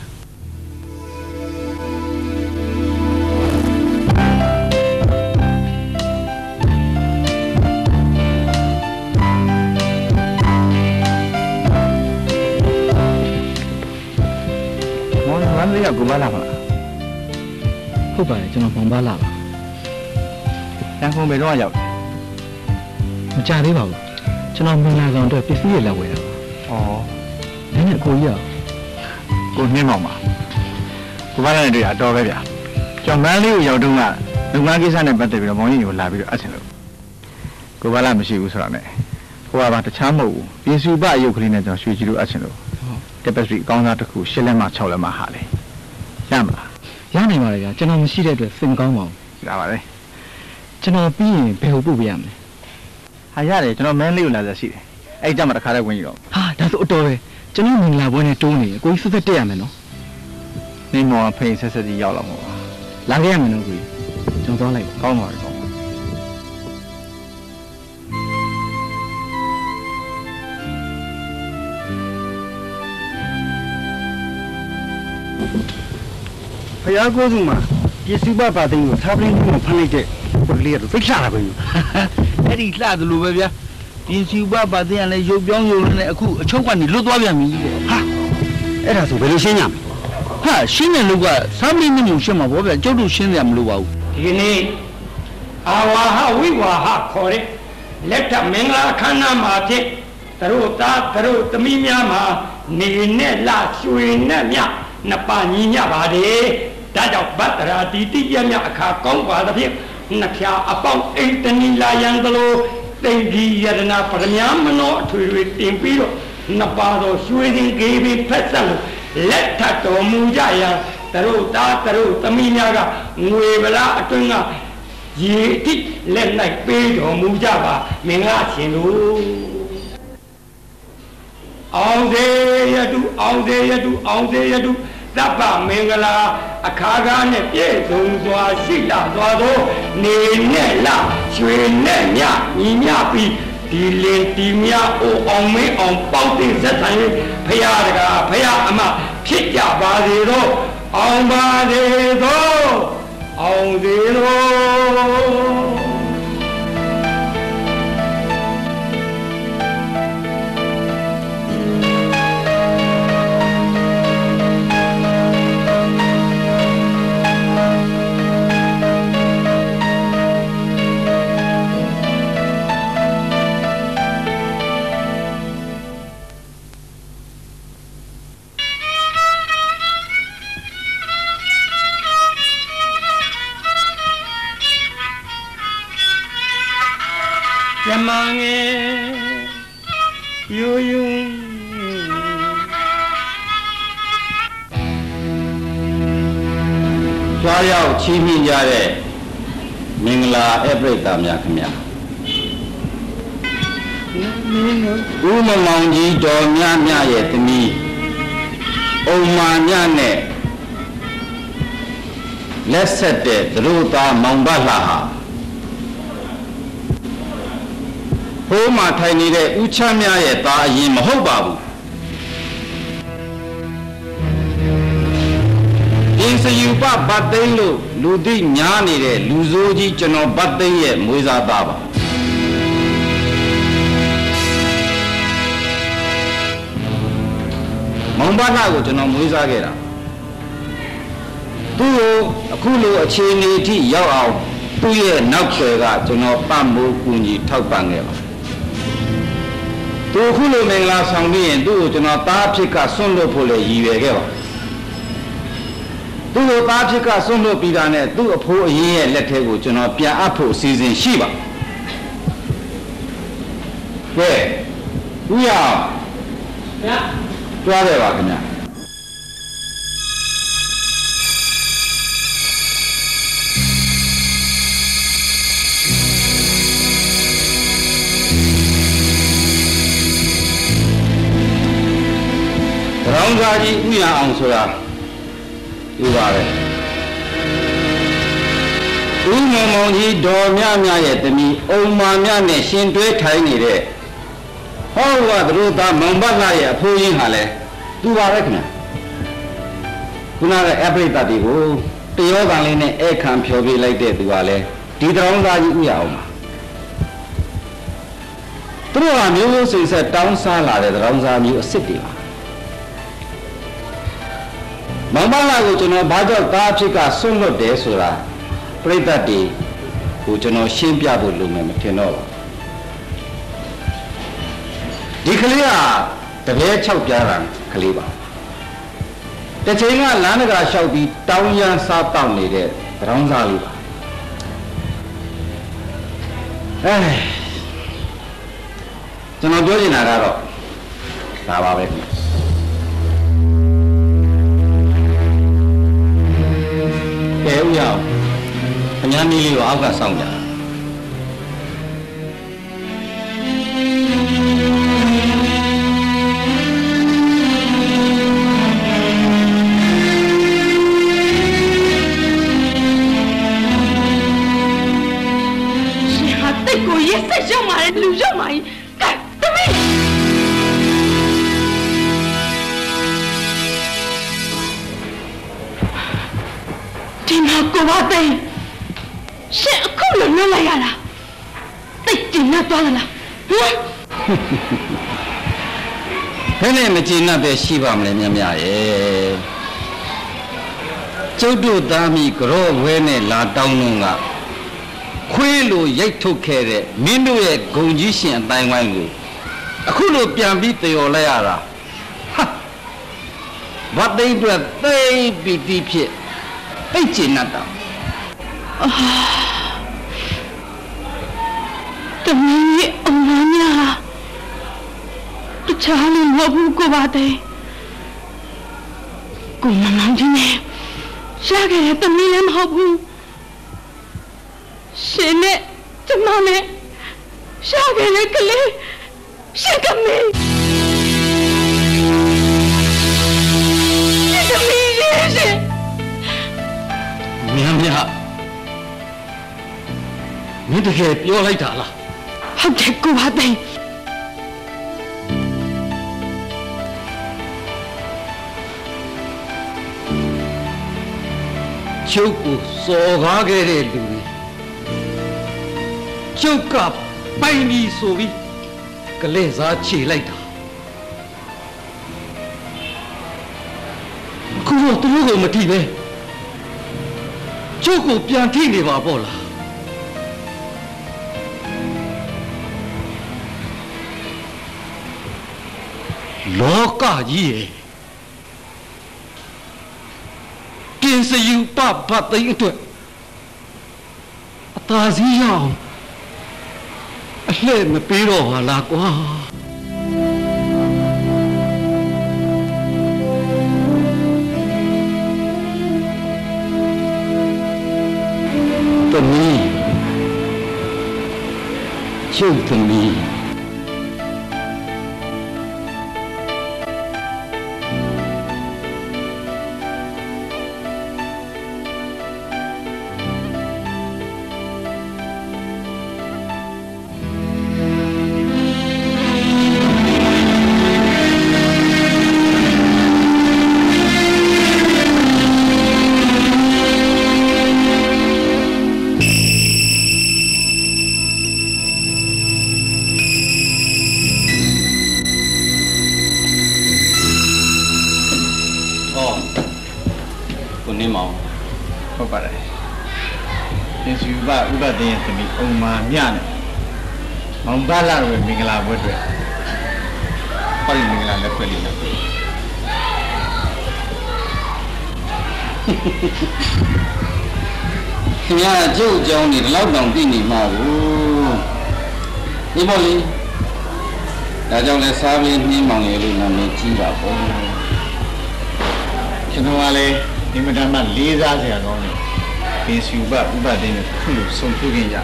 ကိုမလာပါဟုတ်ပါတယ်ကျွန်တော်ဘုံပါလာပါရန်ကုန်ဘယ်တော့ရောက်မကြသေးပါဘူးကျွန်တော်မင်္ဂလာဆောင်အတွက်ပစ္စည်းတွေလက်ဝယ်တာပါဩနည်းနည်းကိုကြီးကိုနှင်းမောင်ပါကိုမလာနဲ့တွေ့ရတော့ပဲဗျာကျွန်တော်မန်းလေးကိုရောက်တော့ကလုပ်ငန်းကိစ္စနဲ့ပတ်သက်ပြီးတော့မောင်ကြီးကိုလာပြီးတော့အပ်ချင်လို့ကိုမလာမရှိဘူးဆိုတာနဲ့ဟိုကတခြားမဟုတ်ဘူးပြင်စုပအယုတ်ကလေးနဲ့ကျွန်တော်ရွှေကြီးတို့အပ်ချင်လို့တပက်စရီအကောင်းစားတစ်ခု၈လက်မှ6လက်မှဟာလေရမလားရနိုင်ပါလေဗျာကျွန်တော်မရှိတဲ့အတွက်စိတ်မကောင်းပါဘူးရပါလေကျွန်တော်ပြီးရင်ဘယ်ဟုတ်ပို့ပေးရမလဲဟာရတယ်ကျွန်တော်မန်းလေးကိုလာစားရှိတယ်အဲ့ကြမှာတခါတည်းဝင်ကြတော့ဟာဒါဆိုအတော်ပဲကျွန်တော်မင်္ဂလာပွဲနဲ့တိုးနေကိုကြီးဆက်တက်ရမယ်နော်နေမောင်ဖိန်ဆက်ကြီးရောက်လာမှာပါလာခဲ့ရမယ်နော်ကိုကြီးကျွန်တော်သွားလိုက်ကောင်းပါပြီကောင်းဖယားကိုစုမှာပစ္စည်းပါသိန်းကိုသားပရင်းကိုဖမ်းလိုက်တဲ့ပုလေးကတော့သိချတာပဲအဲ့ဒီလှသလိုပဲဗျာပစ္စည်းပါသိန်းကလည်းရုပ်ပြောင်းရုပ်နဲ့အခုအချုပ်ကနေလွတ်သွားပြန်ပြီဟာအဲ့ဒါဆိုဘယ်လိုရှင်းရမလဲဟာရှင်းတဲ့လူကသားပရင်းမျိုးရှင်းမှာဗောဗျာကျုပ်တို့ရှင်းရမလို့ပါဘူးဒီနေ့အာဝါဟဝိဝါဟခေါ်တဲ့လက်ထမင်္ဂလာခန္ဓာမှာဖြစ်သူတို့သားသူတို့သမီးများမှာနေနဲ့လှရွှေနဲ့မြနှစ်ပါးညီညပါတယ်ဒါကြောင့်ဗတ္တရာတိတိယမြအခါကောင်းပါသဖြင့်နှဖျားအပေါင်းအိတနီလာယံသလိုတိမ်ကြီးယရနာပရမမနောအထွေထွေတင်ပြီးတော့နှစ်ပါးသောရွှေရင်ကေးပြီးဖက်ဆက်လို့လက်ထတော်မူကြရန်သူတို့သားသူတို့သမီးများကငွေဗလားအတွင်းကရေတိလက်၌ပေးတော်မူကြပါမင်္ဂလာရှင်တို့အောင်သေးရတုအောင်သေးရတုအောင်သေးရတုသဗ္ဗမင်္ဂလာအခါကားနဲ့ပြည့်စုံစွာရှိလာသွားသောနေနဲ့လရွှေနဲ့ညညီညပြီးဒီလင်ဒီမြအိုအောင်မင်းအောင်ပေါက်တင်ဆက်ဆံ၍ဖရာတကာဖရာအမဖြစ်ကြပါစေတော့အောင်ပါစေတော့အောင်စေတော့က mange yu yu Xóaရောက်ချီးမြှင့်ကြတဲ့မင်္ဂလာအပရိသတ်များခင်ဗျာဦးမမောင်ကြီးတော်မြတ်ရဲ့သမီးအုံမာမြနဲ့လက်ဆက်တဲ့သတို့သားမောင်ဘလှဟာဟိုးမှာထိုင်နေတဲ့ဦးချမ်းမြရဲ့သားအရင်မဟုတ်ပါဘူးအင်းစယူပဘတ်သိန်းလို့လူသိများနေတဲ့လူဆိုးကြီးကျွန်တော်ဘတ်သိန်းရဲ့မွေးစားသားပါမောင်ဘလှကိုကျွန်တော်မွေးစားခဲ့တာသူ့ကိုအခုလိုအခြေအနေအထိရောက်အောင်သူ့ရဲ့နောက်ွယ်ကကျွန်တော်ပတ်မိုးကူညီထောက်ပံ့ခဲ့ပါသူအခုလိုမင်္ဂလာဆောင်ပြီးရင်သူ့ကိုကျွန်တော်သားဖြစ်ကဆွန့်လွတ်ဖို့လည်းရည်ရွယ်ခဲ့ပါသူ့ကိုသားဖြစ်ကဆွန့်လွတ်ပြီးတာနဲ့သူ့အဖိုးအရင်ရဲ့လက်ထဲကိုကျွန်တော်ပြန်အပ်ဖို့အစီအစဉ်ရှိပါကဲဦးရအောင်ဗျာကြွားတယ်ပါခင်ဗျာရောင်းစားကြီးဥရအောင်ဆိုတာဒီပါပဲဦးမောင်မောင်ကြီးဒေါ်မြရဲ့သမီးအုံမာမြနဲ့ရှင်တွဲထိုင်နေတဲ့ဟောကသူတို့သားမောင်ဘတ်လာရဲ့အဖိုးကြီးဟာလဲသူပါပဲခင်ဗျခုနကအပရိသတ်တွေကိုတရောကံလေးနဲ့ဧခံဖြောပေးလိုက်တဲ့သူကလဲဒီတရောင်းသားကြီးဥရအောင်ပါသူတို့ကမျိုးမျိုးစိတ်ဆက်တောင်းစားလာတဲ့တရောင်းစားမျိုးအစ်စ်တွေပါမောင်ဘလာကိုကျွန်တော်ဘာကြောင့်သားဖြစ်ကဆွန့်လွတ်တယ်ဆိုတာပြိတ္တတွေကိုကျွန်တော်ရှင်းပြဖို့လိုမယ်မထင်တော့ဘူးဒီကလေးကတပည့်6ပြားတာကလေးပါတစ်ချိန်ကလမ်းတကာလျှောက်ပြီးတောင်းရမ်းစားတောက်နေတဲ့တောင်းစားလေးပါကျွန်တော်ပြောချင်တာကတော့ဒါပါပဲကဲဦးရအောင်ခင်ဗျားမီးလေးကိုအောက်ကစောင့်ကြရှင်ဟာတိတ်ကိုရက်ဆက်ရောက်มาတဲ့လူရောက်มาကြီးကဲသမီးဒီမှာကိုပါသိရှင်အခုလည်းလွတ်လိုက်ရတာတိတ်ကျင်နေသွားလားဟမ်ဘယ်နဲ့မကျင်납ပဲရှိပါမလဲမြတ်ရဲ့ကျုပ်တို့သားမိကြောဝဲနဲ့လာတောင်းလုံးကခွေးလိုရိုက်ထုတ်ခဲ့တဲ့မင်းတို့ရဲ့ဂုံကြီးရှင်အတိုင်းဝိုင်းကိုအခုလိုပြန်ပြီးတယော်လိုက်ရတာဟာဘာသိမ်းအတွက်သိမ်းပြီးတီးဖြစ်တိတ်ကျင်납တာတမီးအမများတခြားလည်းမဟုတ်ဘူးကိုပါတဲ့ကိုမမောင်ကြီးနဲ့ရှားခဲ့တဲ့တမီးလည်းမဟုတ်ဘူးရှင်နဲ့ကျမနဲ့ရှားခဲ့တဲ့ကလေးရှင်ကမင်းရှင်ကမင်းရှင်မြတ်မင်းတကယ်ပြောလိုက်တာလားဟုတ်တယ်ကိုပါတဲ့ကျုပ်ကိုစော်ကားခဲ့တဲ့လူတွေကျုပ်ကပိုင်ပြီးဆိုပြီးကလေးစားခြေလိုက်တာအခုတော့သူတို့ကိုမထိပဲကျုပ်ကိုပြန်ထိနေပါပေါ့လားလောကကြီးရဲ့ပြင်စယူပဘတ်သိန်းအတွက်အသာစီးရအောင်လှည့်မပေးတော့ပါလားကွာသမီးချုပ်သမီးဟုတ်ပါတယ်သင်စုဘဥပဒေရဲ့သမီးအုံမာမြနဲ့မောင်ပါလာရဲ့မင်္ဂလာပွဲတွေဟောဒီမင်္ဂလာလက်ဖွဲ့လေးလားခင်ဗျားကျုပ်အကြောင်းနေဒီလောက်တောင်သိနေမှာကိုဒီပေါ်လေဒါကြောင့်လဲစားပြီးနှင်းမောင်ရလို့နာမည်ကြီးတာပေါ့ကျွန်တော်ကလည်းဒီမတမ်းမှလေးစားစရာကောင်းတယ်ပင်စုဘဥပဒေနဲ့ခုလိုဆုံးဖြတ်ခင်ကြ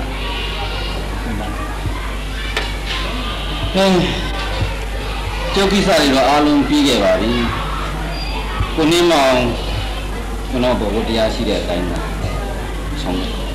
ကျုပ်ကိစ္စတွေတော့အားလုံးပြီးခဲ့ပါပြီကိုနှင်းမောင်ကျွန်တော်ဘုရားတရားရှိတဲ့အတိုင်းပါဆောင်